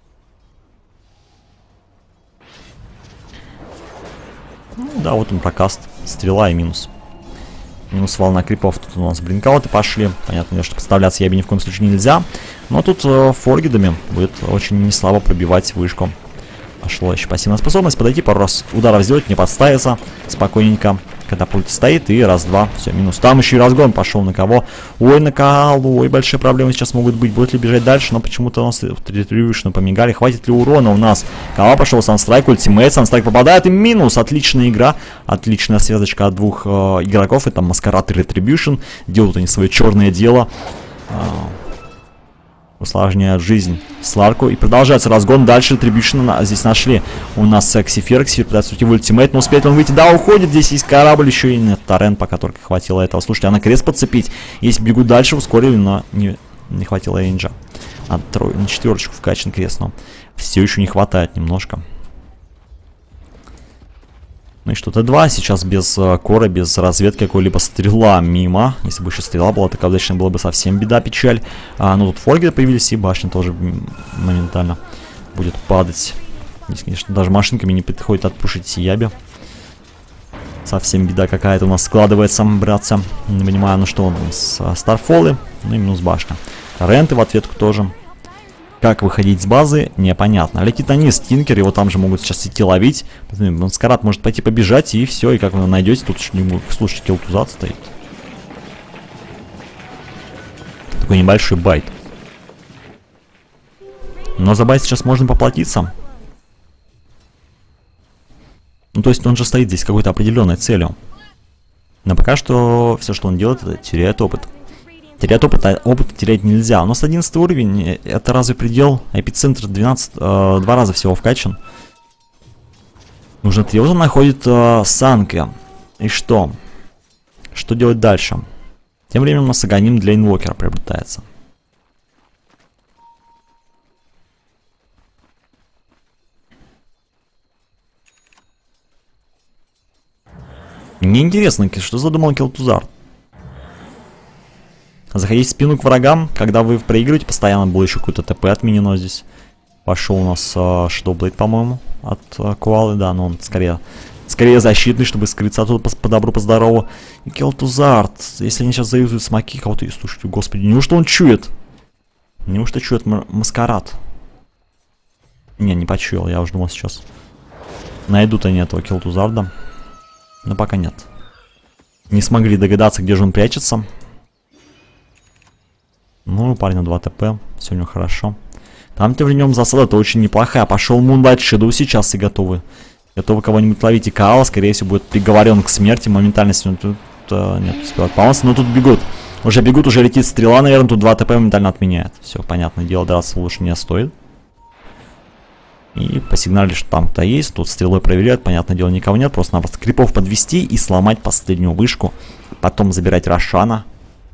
Ну, да, вот он прокаст. Стрела и минус. Минус волна крипов. Тут у нас блинкауты пошли. Понятно, что подставляться Яби ни в коем случае нельзя. Но тут э, форгидами будет очень неслабо пробивать вышку. Пошло еще пассивная способность. Подойти пару раз ударов сделать, не подставиться. Спокойненько. Когда пульт стоит, и раз-два, все, минус. Там еще и разгон пошел на кого? Ой, на Каалу, ой, большие проблемы сейчас могут быть. Будет ли бежать дальше, но почему-то у нас Retribution помигали. Хватит ли урона у нас? Каала пошел, Санстрайк, ультимейт, Санстрайк попадает, и минус. Отличная игра, отличная связочка от двух э, игроков. Это Маскарад и Retribution. Делают они свое черное дело. Усложняют жизнь Сларку. И продолжается разгон. Дальше Retribution здесь нашли. У нас Ксифир. Ксифир пытается уйти в ультимейт. Но успеет он выйти? Да, уходит. Здесь есть корабль еще и нет. Торрент, пока только хватило этого. Слушайте, а на крест подцепить. Если бегут дальше, ускорили, но не, не хватило рейнджа. А трой, на четверочку вкачан крест, но все еще не хватает немножко. Ну и что-то два сейчас без uh, кора, без разведки какой-либо стрела мимо. Если бы еще стрела была, такая удачная была бы совсем беда, печаль. А, ну тут форги появились, и башня тоже моментально будет падать. Здесь, конечно, даже машинками не приходит отпушить Сияби. Совсем беда какая-то у нас складывается, братцы. Не понимаю, ну что у нас, старфолы, ну и минус башня. Торренты в ответку тоже. Как выходить с базы, непонятно. Летит на низ Тинкер, его там же могут сейчас идти ловить. Маскарад может пойти побежать, и все. И как вы найдете, тут что-нибудь, слушайте, Келтузат стоит. Такой небольшой байт. Но за байт сейчас можно поплатиться. Ну, то есть он же стоит здесь с какой-то определенной целью. Но пока что все, что он делает, это теряет опыт. Терять опыт, а опыт терять нельзя. У нас одиннадцатый уровень, это разве предел? Эпицентр двенадцать, э, два раза всего вкачан. Нужно три. Вот он находит э, Санке. И что? Что делать дальше? Тем временем у нас агоним для инвокера приобретается. Мне интересно, что задумал Келтузар. Заходить в спину к врагам, когда вы проигрываете, постоянно было еще какое-то ТП отменено здесь. Пошел у нас uh, Shadowblade, по-моему, от uh, Куалы, да, но он скорее, скорее защитный, чтобы скрыться оттуда по, по добру, по здорову. И Келтузард, если они сейчас заюзают смоки, кого-то, слушайте, господи, неужто он чует? Неужто чует маскарад? Не, не почуял, я уже думал сейчас. Найдут они этого Келтузарда. Но пока нет. Не смогли догадаться, где же он прячется. Ну, у парня два ТП, все у него хорошо. Там тем временем засада-то очень неплохая. Пошел Moonlight Shadow сейчас и готовы. Готовы кого-нибудь ловить. И Каала, скорее всего, будет приговорен к смерти моментально. Если он тут э, нет, успевает полностью. Но тут бегут. Уже бегут, уже летит стрела, наверное. Тут два ТП моментально отменяет. Все, понятное дело, драться лучше не стоит. И посигналили, что там кто-то есть. Тут стрелой проверяют, понятное дело, никого нет. Просто-напросто крипов подвести и сломать последнюю вышку. Потом забирать Рошана.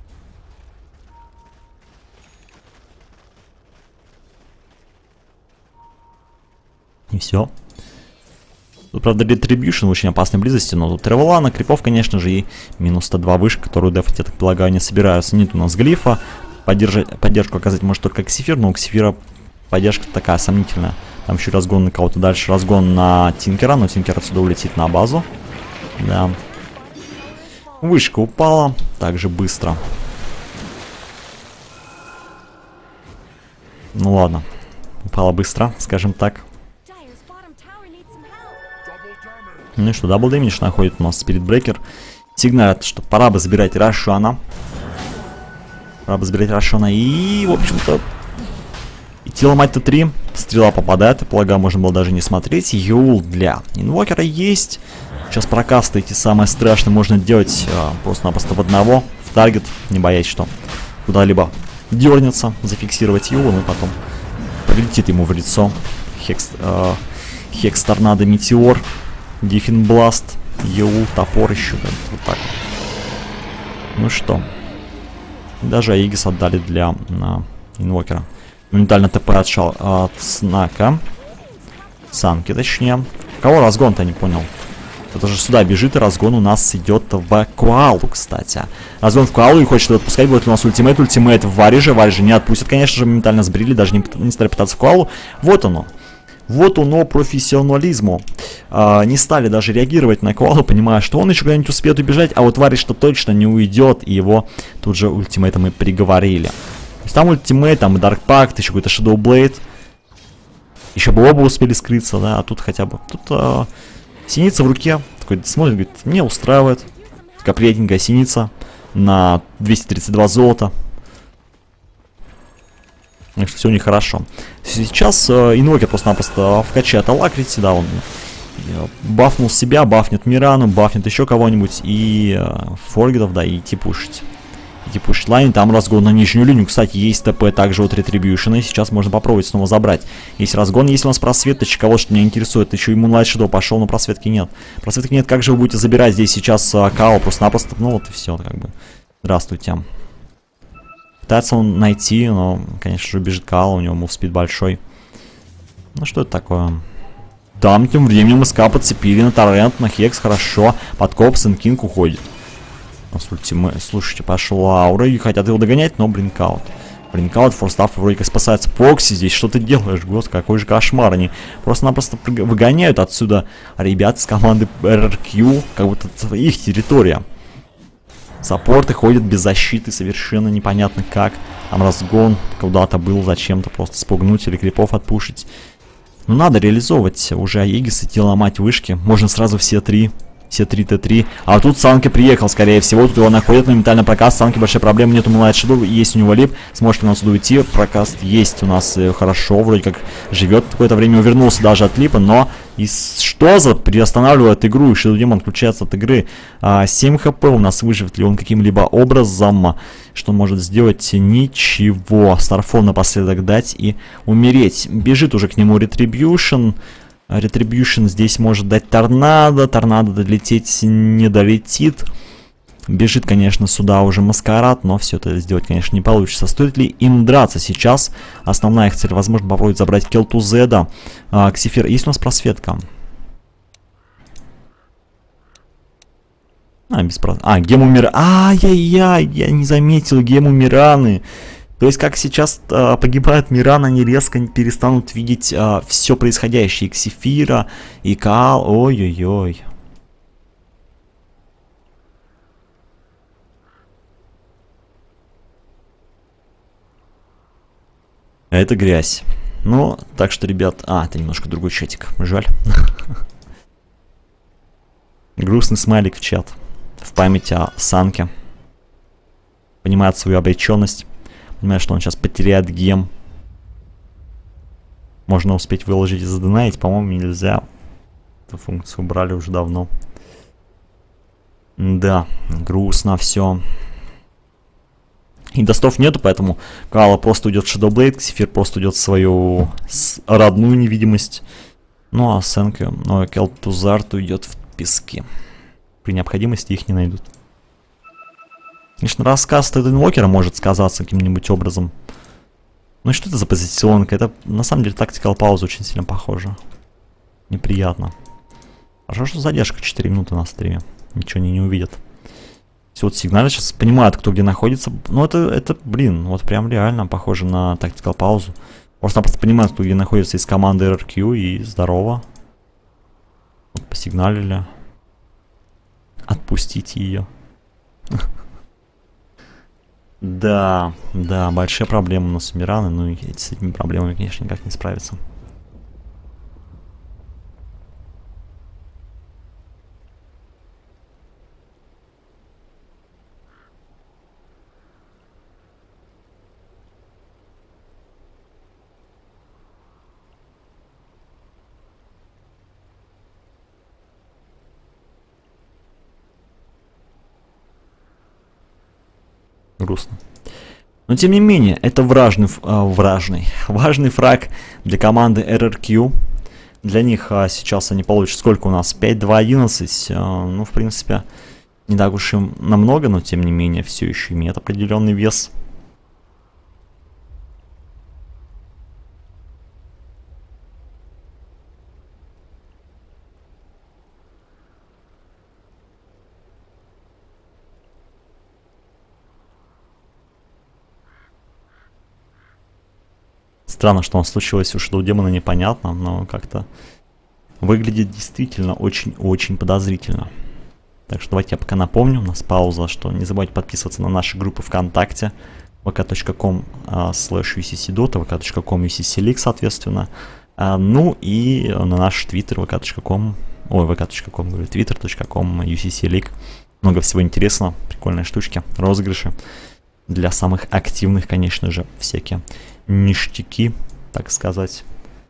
И все. Тут, правда, Retribution в очень опасной близости, но тут Тревелана, крипов, конечно же, и минус сто два вышка, которую дефать, я так полагаю, не собираются. Нет у нас глифа. Поддержать, поддержку оказать может только Ксифир, но у Ксифира поддержка такая сомнительная. Там еще разгон на кого-то дальше, разгон на Тинкера, но Тинкер отсюда улетит на базу. Да. Вышка упала, также быстро. Ну ладно. Упала быстро, скажем так. Ну и что, дабл дэмидж находит у нас Spirit Breaker. Сигналит, что пора бы забирать Рошана. Пора бы забирать Рошана. И, в общем-то, идти ломать Т три. Стрела попадает, и, полагаю, можно было даже не смотреть. Юл для инвокера есть. Сейчас прокасты эти самые страшные можно делать а, просто-напросто в одного. В таргет, не боясь, что куда-либо дернется. Зафиксировать Юл, и потом прилетит ему в лицо. Хекс, а, Хекс Торнадо Метеор. Диффин Бласт, Еул, топор еще. Вот так. Ну что. Даже Аигис отдали для на, инвокера. Моментально ТП отшал от Снака. Санки, точнее. Кого разгон-то, не понял. Это же сюда бежит, и разгон у нас идет в Куалу, кстати. Разгон в Куалу и хочет его отпускать. Будет у нас ультимейт. Ультимейт в Вариже. Вариже не отпустит, конечно же. Моментально сбрили, даже не, не стали пытаться в Куалу. Вот оно. Вот оно профессионализму. А, не стали даже реагировать на Куалу, понимая, что он еще когда-нибудь успеет убежать, а вот Вариш что точно не уйдет, и его тут же ультимейтом и приговорили. То есть там ультимейт, там и Dark Pact, еще какой-то Shadowblade. Еще бы оба успели скрыться, да, а тут хотя бы. Тут а, синица в руке, такой смотрит, говорит, мне устраивает. Такая приятненькая синица на двести тридцать два золота. Все у них хорошо. Сейчас э, инвокер просто-напросто вкачает Алакрити, да, он э, бафнул себя, бафнет Мирану, бафнет еще кого-нибудь и э, Форгетов, да, и идти пушить. Идти пушить лайн, там разгон на нижнюю линию. Кстати, есть ТП также от Retribution, и сейчас можно попробовать снова забрать. Есть разгон, есть у нас просвет, точка кого что меня интересует. Еще и Moonlight Shadow пошел, но просветки нет. Просветки нет, как же вы будете забирать здесь сейчас э, Као просто-напросто, ну вот и все, как бы. Здравствуйте. Пытается он найти, но, конечно же, бежит Каала, у него мувспид большой. Ну, что это такое? Там тем временем СК подцепили на торрент, на Хекс, хорошо. Подкоп, Сенкинг уходит. Слушайте, пошла аура, и хотят его догонять, но блинкаут. Блинкаут, форстаф вроде как спасается. Покси, здесь что ты делаешь, господи, какой же кошмар. Они просто-напросто выгоняют отсюда ребят из команды эр эр кью, как будто это их территория. Саппорты ходят без защиты, совершенно непонятно как. Там разгон куда-то был, зачем-то просто спугнуть или крипов отпушить. Ну надо реализовывать уже Аегис, идти ломать вышки. Можно сразу все три, все три Т три. А тут Санки приехал, скорее всего, тут его находят, моментально прокаст. Санки большая проблема, нету Moonlight Shadow, есть у него лип. Сможет ли он отсюда уйти? Прокаст есть у нас э, хорошо, вроде как живет какое-то время, увернулся даже от липа, но И что за приостанавливает игру? Shadow Demon отключается от игры. А, семь хп. У нас выживет ли он каким-либо образом? Что может сделать? Ничего. Starfall напоследок дать и умереть. Бежит уже к нему Retribution. Retribution здесь может дать торнадо. Торнадо долететь не долетит. Бежит, конечно, сюда уже Маскарад, но все это сделать, конечно, не получится. Стоит ли им драться сейчас? Основная их цель, возможно, попробовать забрать Келтузеда. А, Ксифир, есть у нас просветка? А, без прос... А, Гему Мираны. Ай-яй-яй, я не заметил Гему Мираны. То есть, как сейчас а, погибает Мирана, они резко перестанут видеть а, все происходящее. И Ксифира, и Каал. Ой-ой-ой. Это грязь. Ну, так что, ребят... А, это немножко другой чатик. Жаль. Грустный смайлик в чат. В память о Санке. Понимает свою обреченность. Понимает, что он сейчас потеряет гем. Можно успеть выложить и задонатить. По-моему, нельзя. Эту функцию убрали уже давно. Да, грустно все. И достов нету, поэтому Каала просто уйдет в Shadowblade, Ксифир просто уйдет в свою родную невидимость. Ну а Сенка, ну а Келтузард уйдет в пески. При необходимости их не найдут. Конечно, рассказ Теденвокера может сказаться каким-нибудь образом. Ну и что это за позиционка? Это на самом деле тактикал пауза очень сильно похожа. Неприятно. Хорошо, что задержка четыре минуты на стриме. Ничего они не увидят. Все вот сигналят, сейчас понимают, кто где находится. Ну это, это, блин, вот прям реально похоже на тактикал паузу. Просто-напросто понимают, кто где находится из команды эр эр кью, и здорово. Вот посигналили. Отпустите ее. Да, да, большие проблемы у нас у Мираны, ну и с этими проблемами, конечно, никак не справиться. Грустно. Но тем не менее, это вражный, э, вражный, важный фраг для команды эр эр кью. Для них а, сейчас они получат сколько у нас? пять, два, одиннадцать. А, ну, в принципе, не так уж и намного, но тем не менее, все еще имеет определенный вес. Странно, что он случилось у Shadow Demon, непонятно, но как-то выглядит действительно очень-очень подозрительно. Так что давайте я пока напомню, у нас пауза, что не забывайте подписываться на наши группы ВКонтакте, вэ ка точка ком слэш ю си си дот, вэ ка точка ком ю си си лиг, соответственно. А, ну и на наш твиттер вэ ка точка ком, ой, вэ ка точка ком, говорю, твиттер точка ком ю си си лиг. Много всего интересного, прикольные штучки, розыгрыши. Для самых активных, конечно же, всякие ништяки, так сказать.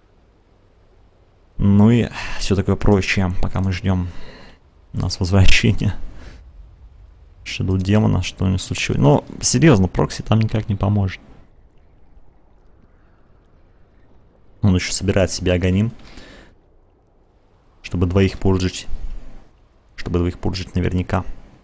Ну и все такое прочее, пока мы ждем у нас возвращения Shadow Demon, что не случилось. Но серьезно, прокси там никак не поможет. Он еще собирает себе Аганим, чтобы двоих пурджить. Чтобы двоих пурджить наверняка.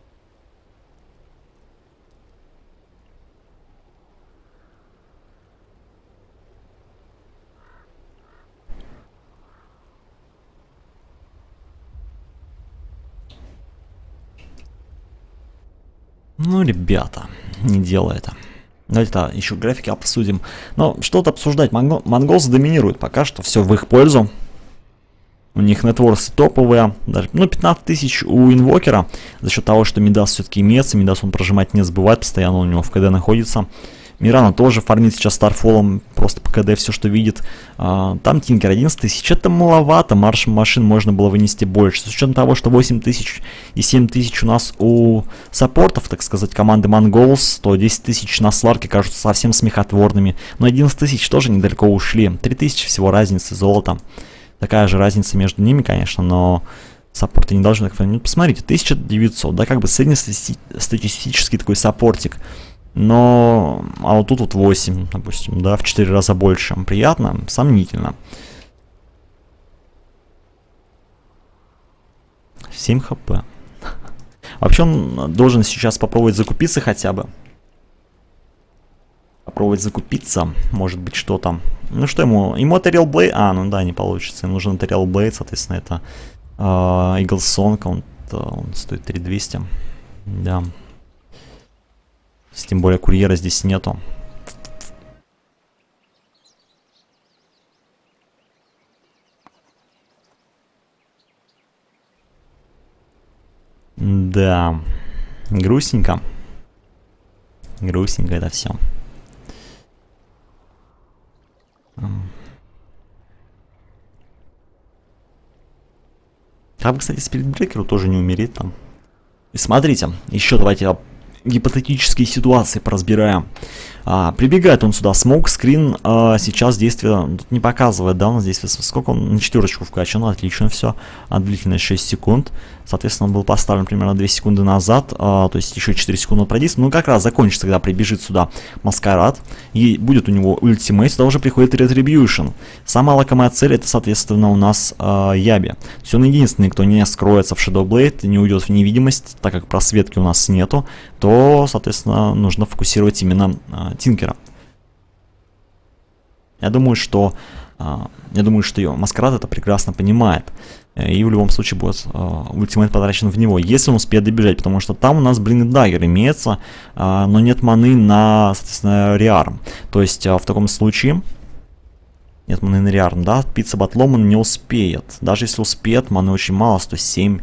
Ну, ребята, не делай это. Давайте -то еще графики обсудим. Но что-то обсуждать. Монго монголцы доминируют пока что. Все в их пользу. У них нетворсы топовые. Даже, ну, пятнадцать тысяч у инвокера. За счет того, что Мидас все-таки имеется. Мидас он прожимать не забывает. Постоянно у него в КД находится. Мирана тоже фармит сейчас Старфолом. Просто по КД все, что видит. А, там Тинкер одиннадцать тысяч. Это маловато. Марш машин можно было вынести больше. С учетом того, что восемь тысяч и семь тысяч у нас у саппортов, так сказать, команды Mongols, то десять тысяч на Сларке кажутся совсем смехотворными. Но одиннадцать тысяч тоже недалеко ушли. три тысячи всего разницы золота. такая же разница между ними, конечно, но саппорты не должны так... Ну, посмотрите, тысяча девятьсот, да, как бы среднестатистический такой саппортик. Но, а вот тут вот восемь, допустим, да, в четыре раза больше. Приятно, сомнительно. семь хп. Вообще он должен сейчас попробовать закупиться хотя бы. Попробовать закупиться, может быть, что там. Ну что ему, ему Ethereal Blade, а, ну да, не получится. Ему нужен Ethereal Blade, соответственно, это uh, Eagle Song, он, он стоит три тысячи двести. Да. Тем более курьера здесь нету. Да. Грустненько. Грустненько это все. Как бы, кстати, спиритбрекеру тоже не умереть там. И смотрите, еще давайте гипотетические ситуации поразбираем. А, прибегает он сюда, смоук-скрин, а, сейчас действие тут не показывает, да, у нас действие, сколько он, на четверочку вкачан, отлично все, а длительность шесть секунд, соответственно, он был поставлен примерно две секунды назад, а, то есть еще четыре секунды он продействует, ну как раз закончится, когда прибежит сюда Маскарад, и будет у него ультимейт, сюда уже приходит Retribution. Самая лакомая цель это, соответственно, у нас а, Яби, то есть он единственный, кто не скроется в Shadowblade, не уйдет в невидимость, так как просветки у нас нету, то, соответственно, нужно фокусировать именно а, Тинкера. Я думаю, что uh, я думаю, что ее Маскарад это прекрасно понимает. И в любом случае будет uh, ультимейт потрачен в него, если он успеет добежать, потому что там у нас Blinded Dagger имеется, uh, но нет маны на, соответственно, Реарм. То есть uh, в таком случае нет маны на Реарм, да, Пицца Батлом он не успеет. Даже если успеет, маны очень мало, сто семь.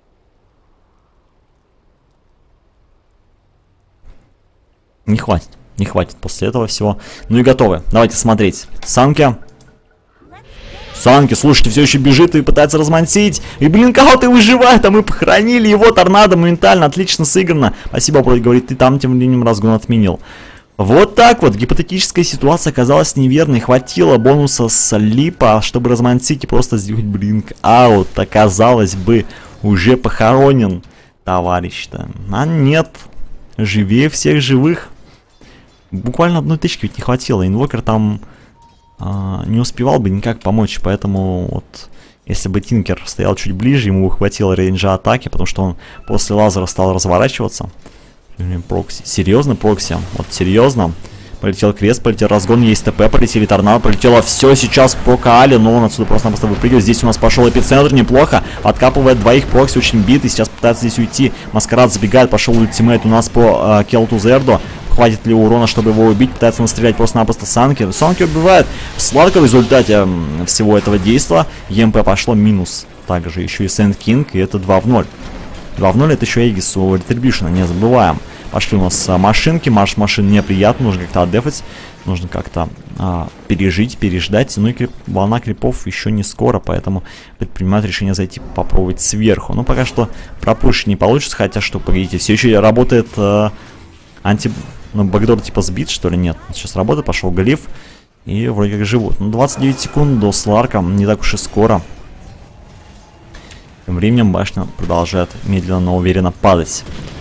Не хватит. Не хватит после этого всего. Ну и готовы. Давайте смотреть. Санки. Санки, слушайте, все еще бежит и пытается размансить. И, блин, кого ты выживает? А мы похоронили его. Торнадо моментально. Отлично сыграно. Спасибо, Брод говорит, ты там тем временем разгон отменил. Вот так вот. Гипотетическая ситуация оказалась неверной. Хватило бонуса с липа, чтобы размансить и просто сделать блинк аут. Оказалось бы, уже похоронен товарищ-то. А нет. Живее всех живых. Буквально одной тычки ведь не хватило. Инвокер там а, не успевал бы никак помочь. Поэтому вот если бы Тинкер стоял чуть ближе, ему бы хватило рейнджа атаки, потому что он после лазера стал разворачиваться. Прокси. Серьезно, Прокси? Вот серьезно. Полетел крест, полетел разгон, есть ТП, полетели торнадо, полетело все сейчас по Каале, но он отсюда просто-напросто выпрыгивает. Здесь у нас пошел эпицентр, неплохо, откапывает двоих, Прокси очень битый, сейчас пытается здесь уйти. Маскарад забегает, пошел ультимейт у нас по Келту Зерду. Хватит ли урона, чтобы его убить? Пытается настрелять просто-напросто Санки. Санки убивает Сларка в результате всего этого действия. ЕМП пошло минус. Также еще и Сэнд Кинг, и это два в ноль. два в ноль это еще Эгис у Retribution, не забываем. Пошли у нас а, машинки, марш машин неприятно, нужно как-то отдефать, нужно как-то а, пережить, переждать. Ну и крип, волна крипов еще не скоро, поэтому предпринимают решение зайти попробовать сверху. Но пока что пропушить не получится, хотя что, погодите, все еще работает а, анти... Ну, бэкдор типа сбит, что ли? Нет, сейчас работает, пошел глиф, и вроде как живут. Ну, двадцать девять секунд до Сларка, не так уж и скоро. Тем временем башня продолжает медленно, но уверенно падать.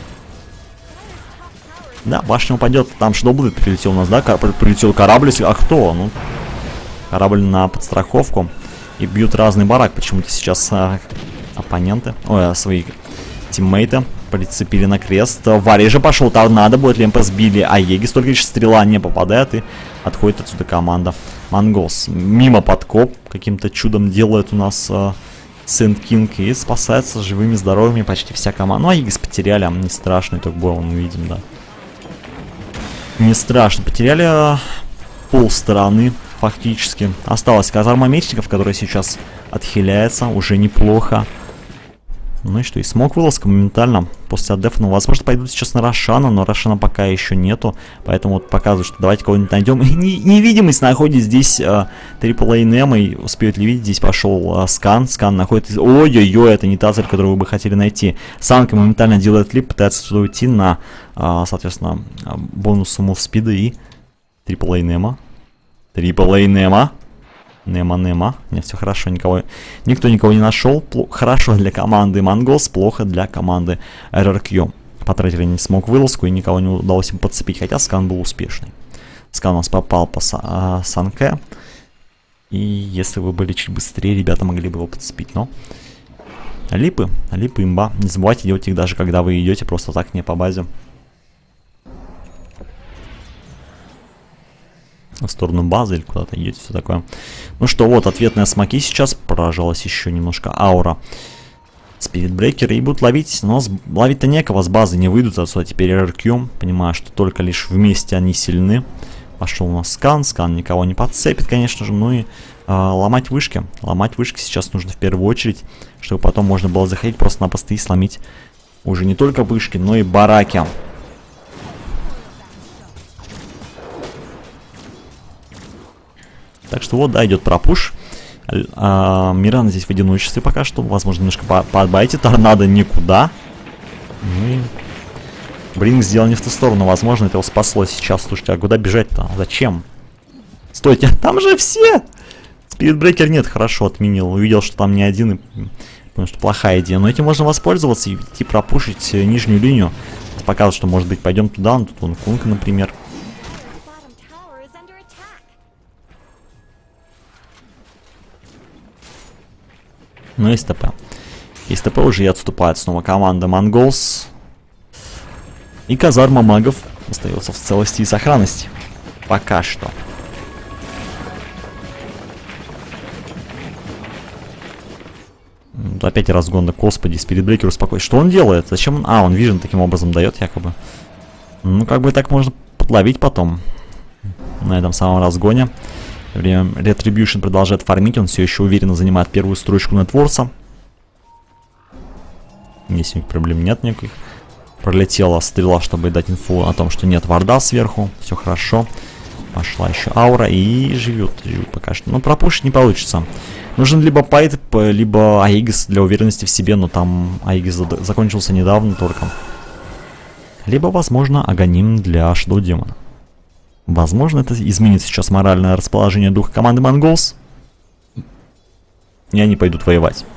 Да, башня упадет. Там Shadowblade прилетел у нас, да? Прилетел корабль. А кто? Ну, корабль на подстраховку. И бьют разный барак. Почему-то сейчас а, оппоненты, ой, а, свои тиммейты прицепили на крест. Варий же пошел. Торнадо будет. Лемпа сбили. А Егис только лишь стрела не попадает. И отходит отсюда команда Монголс. Мимо подкоп. Каким-то чудом делает у нас... А, Сэнд Кинг и спасается живыми, здоровыми почти вся команда. Ну, а Егис потеряли, не страшно, итог боя мы видим, да. Не страшно, потеряли пол стороны фактически. Осталась казарма мечников, которая сейчас отхиляется, уже неплохо. Ну и что, и смог вылазка моментально после отдефа. Ну, возможно, пойдут сейчас на Рошана, но Рошана пока еще нету. Поэтому вот показываю, что давайте кого-нибудь найдем. Невидимость находит здесь Трипл Эй Нем, и успеют ли видеть, здесь пошел а, скан. Скан находит... Ой-ой-ой, это не та цель, которую вы бы хотели найти. Санка моментально делает лип, пытается сюда уйти на, а, соответственно, бонус мув спида и Трипл Эй Нема. Трипл Эй Нема. Нема-нема. Нет, все хорошо, никого, никто никого не нашел. Пло хорошо для команды Mongols, плохо для команды эр эр кью. Потратили не смог вылазку и никого не удалось им подцепить, хотя скан был успешный. Скан у нас попал по а, Санке. И если вы были чуть быстрее, ребята могли бы его подцепить, но... Липы, липы имба. Не забывайте делать их даже когда вы идете просто так, не по базе. В сторону базы или куда-то идете, все такое. Ну что, вот, ответные смоки сейчас. Поражалась еще немножко аура спиритбрекеры. И будут ловить, но ловить-то некого, с базы не выйдут отсюда теперь эр эр кью. Понимаю, что только лишь вместе они сильны. Пошел у нас скан, скан никого не подцепит, конечно же. Ну и э, ломать вышки. Ломать вышки сейчас нужно в первую очередь, чтобы потом можно было заходить просто-напросто и сломить уже не только вышки, но и бараки. Так что вот, да, идет пропуш. А, Мирана здесь в одиночестве пока что. Возможно, немножко подбайте. Торнадо никуда. Ну и... Блин, сделал не в ту сторону. Возможно, это его спасло сейчас. Слушайте, а куда бежать-то? Зачем? Стойте, там же все! Спиритбрекер нет, хорошо, отменил. Увидел, что там не один, и понял, что плохая идея. Но этим можно воспользоваться и идти пропушить нижнюю линию. Показывает, что, может быть, пойдем туда. Ну, тут вон Кунка, например. Ну, есть ТП. Есть ТП уже и отступает снова команда Mongols. И казарма магов остается в целости и сохранности. Пока что. Опять разгон, да, господи, спиритбрекер успокоить. Что он делает? Зачем он... А, он вижен таким образом дает, якобы. Ну, как бы так можно подловить потом. На этом самом разгоне. Время Retribution продолжает фармить. Он все еще уверенно занимает первую строчку нетворса. Здесь никаких проблем нет никаких. Пролетела стрела, чтобы дать инфу о том, что нет варда сверху. Все хорошо. Пошла еще аура и живет. Живет пока что. Но пропушить не получится. Нужен либо пайт, либо Аигис для уверенности в себе. Но там Аигис закончился недавно только. Либо, возможно, Аганим для Shadow Demon. Возможно, это изменит сейчас моральное расположение духа команды Mongols. И они пойдут воевать.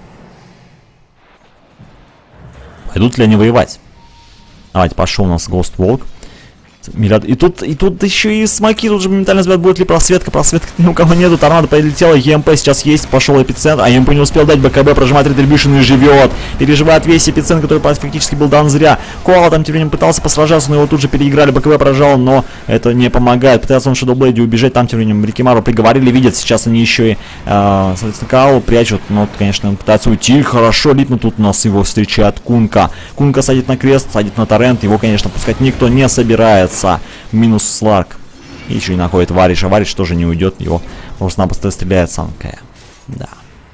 Пойдут ли они воевать? Давайте, пошел у нас Ghost Walk. И тут, и тут еще и смоки, тут же моментально взгляд, будет ли просветка, просветка ни у кого нету, торнадо полетела, ЕМП сейчас есть, пошел эпицентр, а ЕМП не успел дать, БКБ прожимает Retribution и живет, переживает весь эпицентр, который фактически был дан зря. Коала там тем временем пытался посражаться, но его тут же переиграли, БКБ прожал, но это не помогает, пытается он Shadow Blade убежать, там тем временем Рикимару приговорили, видят, сейчас они еще и, э, соответственно, Коалу прячут, но, конечно, он пытается уйти, хорошо, Липно тут у нас его встречает Кунка, Кунка садит на крест, садит на торрент, его, конечно, пускать никто не собирается. Минус Сларк. И еще и находит Вариша. Вариш тоже не уйдет. Его просто-напросто стреляет Санке. Да.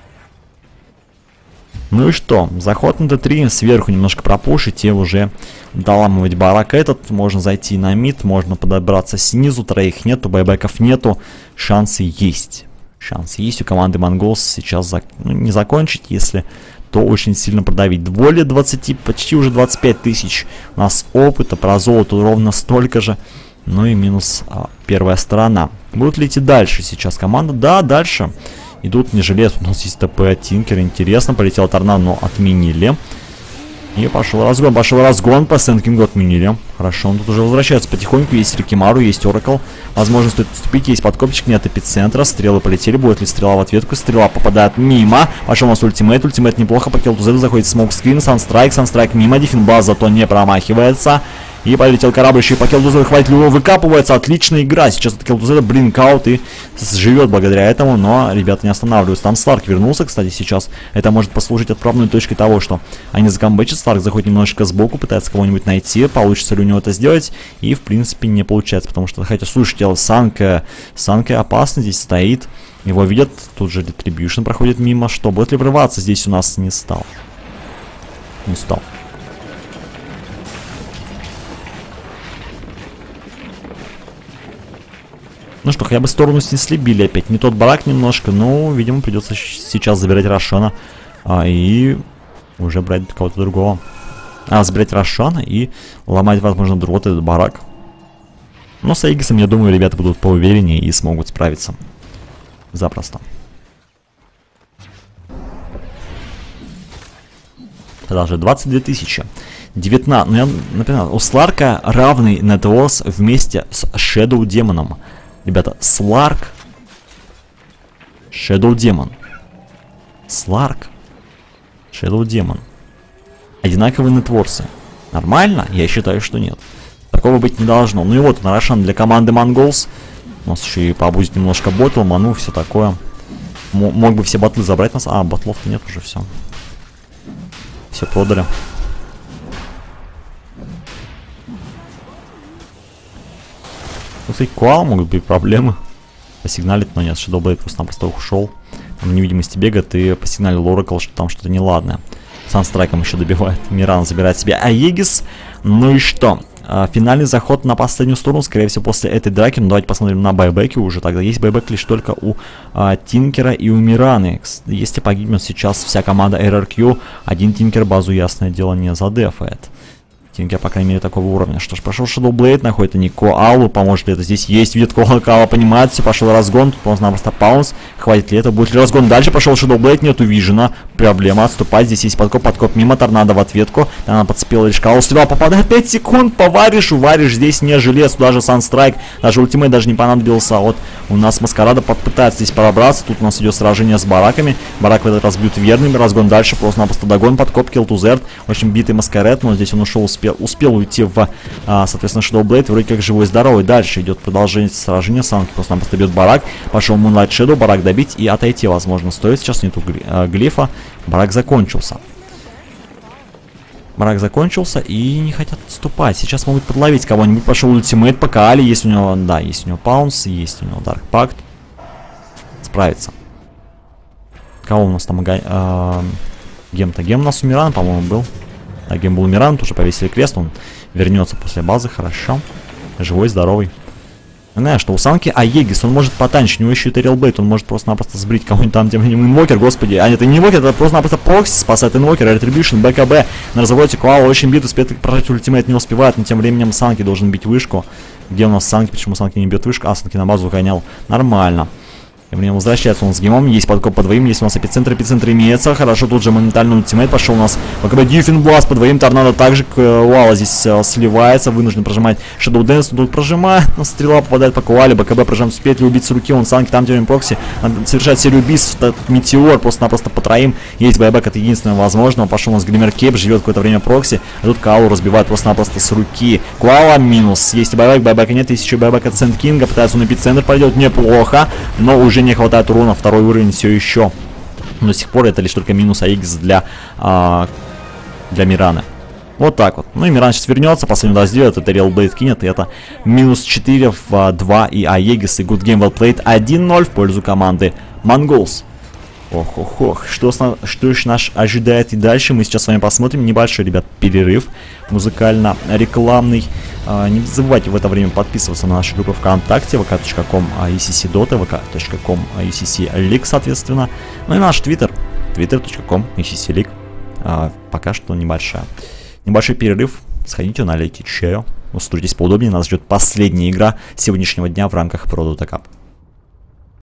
Ну и что? Заход на Т три. Сверху немножко пропушить и уже доламывать барак этот. Можно зайти на мид. Можно подобраться снизу. Троих нету. Байбеков нету. Шансы есть. Шансы есть у команды Mongols сейчас зак... ну, не закончить, если... то очень сильно продавить. Более двадцати, почти уже двадцать пять тысяч у нас опыта, про золото ровно столько же. Ну и минус а, первая сторона. Будут ли идти дальше сейчас команда? Да, дальше идут, не жалеют. У нас есть ТП Тинкер, интересно, полетел торнадо, но отменили. И пошел разгон, пошел разгон, по Сент-Кингу отменили. Хорошо, он тут уже возвращается потихоньку, есть Рикимару, есть Оракл. Возможно, стоит отступить, есть подкопчик, нет эпицентра, стрелы полетели, будет ли стрела в ответку, стрела попадает мимо. Пошел у нас ультимейт, ультимейт неплохо, по Келтузеду заходит смокскрин, Санстрайк, Санстрайк мимо, Диффенбас зато не промахивается. И полетел корабль еще и по Келтузеду, хватит его выкапывается, отличная игра. Сейчас от Келтузеда блинкаут и живет благодаря этому, но ребята не останавливаются. Там Сларк вернулся, кстати, сейчас. Это может послужить отправной точкой того, что они закомбечат. Сларк заходит немножечко сбоку, пытается кого-нибудь найти, получится ли у него это сделать. И в принципе не получается, потому что, хотя, слушайте, Санка, Санка опасно здесь стоит. Его видят, тут же Retribution проходит мимо. Что, будет ли врываться здесь у нас не стал? Не стал. Ну что, хотя бы сторону снесли, били опять. Не тот барак немножко, но, видимо, придется сейчас забирать Рошана а, и уже брать кого-то другого. А, забирать Рошана и ломать, возможно, вот этот барак. Но с Аигисом, я думаю, ребята будут поувереннее и смогут справиться. Запросто. Тогда же двадцать две тысячи. девятнадцать. Ну, я напоминаю, у Сларка равный нетворс вместе с Shadow Демоном. Ребята, Сларк. Shadow Демон. Сларк. Shadow Демон. Одинаковые нетворсы. Нормально? Я считаю, что нет. Такого быть не должно. Ну и вот, Нарошан для команды Mongols. У нас еще и пообузить немножко ботл, ману, все такое. М мог бы все батлы забрать нас. А, батлов-то нет уже, все. Все продали. Тут и Куал могут быть проблемы. Посигналить, но нет, Shadow Blade просто-напросто ушел. Там невидимости бегает и посигналил Oracle, что там что-то неладное. Санстрайком еще добивает. Миран забирает себе Аегис. Ну и что? А, финальный заход на последнюю сторону, скорее всего, после этой драки. Ну, давайте посмотрим на байбеки уже. Тогда есть байбек лишь только у а, Тинкера и у Мираны. Если погибнет сейчас вся команда эр эр кью, один Тинкер базу, ясное дело, не задефает. Тинкер, по крайней мере, такого уровня. Что ж, пошел Shadow Blade, находит не Коалу, поможет ли это здесь? Есть вид Коала, понимает, все, пошел разгон, тут просто-напросто паунс. Хватит ли это, будет ли разгон? Дальше пошел Shadow Blade, нету вижена. Проблема, отступать, здесь есть подкоп, подкоп мимо, торнадо в ответку. Она подцепила лишь Коалу, сюда попадает пять секунд, поваришь, уваришь, здесь не желез, даже Санстрайк, даже ультимейт даже не понадобился. А вот у нас Маскарада попытается здесь пробраться, тут у нас идет сражение с бараками. Барак в этот раз бьют верными, разгон дальше, просто-напросто догон, подкоп, kill to zerd. Очень битый Маскарад, но здесь он ушел, успел. Успел уйти в, а, соответственно, Shadow Blade, вроде как живой здоровый. Дальше идет продолжение сражения. Санки просто-напросто бьет барак. Пошел Moonlight Shadow, барак добить и отойти, возможно, стоит. Сейчас нету гли а, глифа. Барак закончился. Барак закончился и не хотят отступать. Сейчас могут подловить кого-нибудь. Пошел ультимейт по Каали. Есть у него, да, есть у него Паунс, есть у него Dark Pact. Справится. Кого у нас там? А, Гем-то. Гем у нас у Мирана, по-моему, был. А гейм был Миран, тоже повесили крест, он вернется после базы, хорошо. Живой, здоровый. Я знаю, что у Санки Аегис, он может потанчить, у него еще и Террилблейд, он может просто-напросто сбрить кого-нибудь там, тем временем инвокер, господи. А нет, это не инвокер, это просто-напросто прокси спасает инвокер, ретрибьюшн, БКБ. На развороте Куала очень бит, успеет прожать ультимейт, не успевает, но тем временем Санки должен бить вышку. Где у нас Санки, почему Санки не бьет вышку? А, Санки на базу гонял. Нормально. Тем временем возвращается он с геймом, есть подкоп по двоим, есть у нас эпицентр, эпицентр имеется, хорошо, тут же моментально ультимейт пошел у нас, БКБ Дьюфин Бласт по двоим, торнадо также к Уала здесь э, сливается, вынужден прожимать Shadow Dance, тут прожимает, но стрела попадает по Куале, БКБ прожимает, успеет ли убить с руки, он Санки, там тем прокси, совершает серию убийств, Метеор просто-напросто по троим, есть байбек, это единственное возможное, пошел у нас Глиммер Кейп, живет какое-то время прокси, а тут Каалу разбивает просто-напросто с руки, Куала минус, есть байбек, байбека нет, есть еще байбек от Сент Кинга, пытается он эпицентр пойдет, неплохо, но уже не хватает урона, второй уровень все еще. Но до сих пор это лишь только минус АХ для, а, для Мираны. Вот так вот. Ну и Миран сейчас вернется, последний удар сделает, это Real Blade кинет, и это минус четыре в два, и Аегис, и Good Game Well Played один ноль в пользу команды Mongols. Ох-ох-ох, что, что ж нас ожидает и дальше, мы сейчас с вами посмотрим. Небольшой, ребят, перерыв музыкально-рекламный. А, не забывайте в это время подписываться на нашу группу ВКонтакте, вэ ка точка ком ю си си дота, вэ ка точка ком ю си си лиг, соответственно. Ну и наш твиттер, твиттер точка ком ю си си лиг. А, пока что небольшая. Небольшой перерыв, сходите, налейте чаю, устройтесь поудобнее, нас ждет последняя игра сегодняшнего дня в рамках Pro Dota Cup.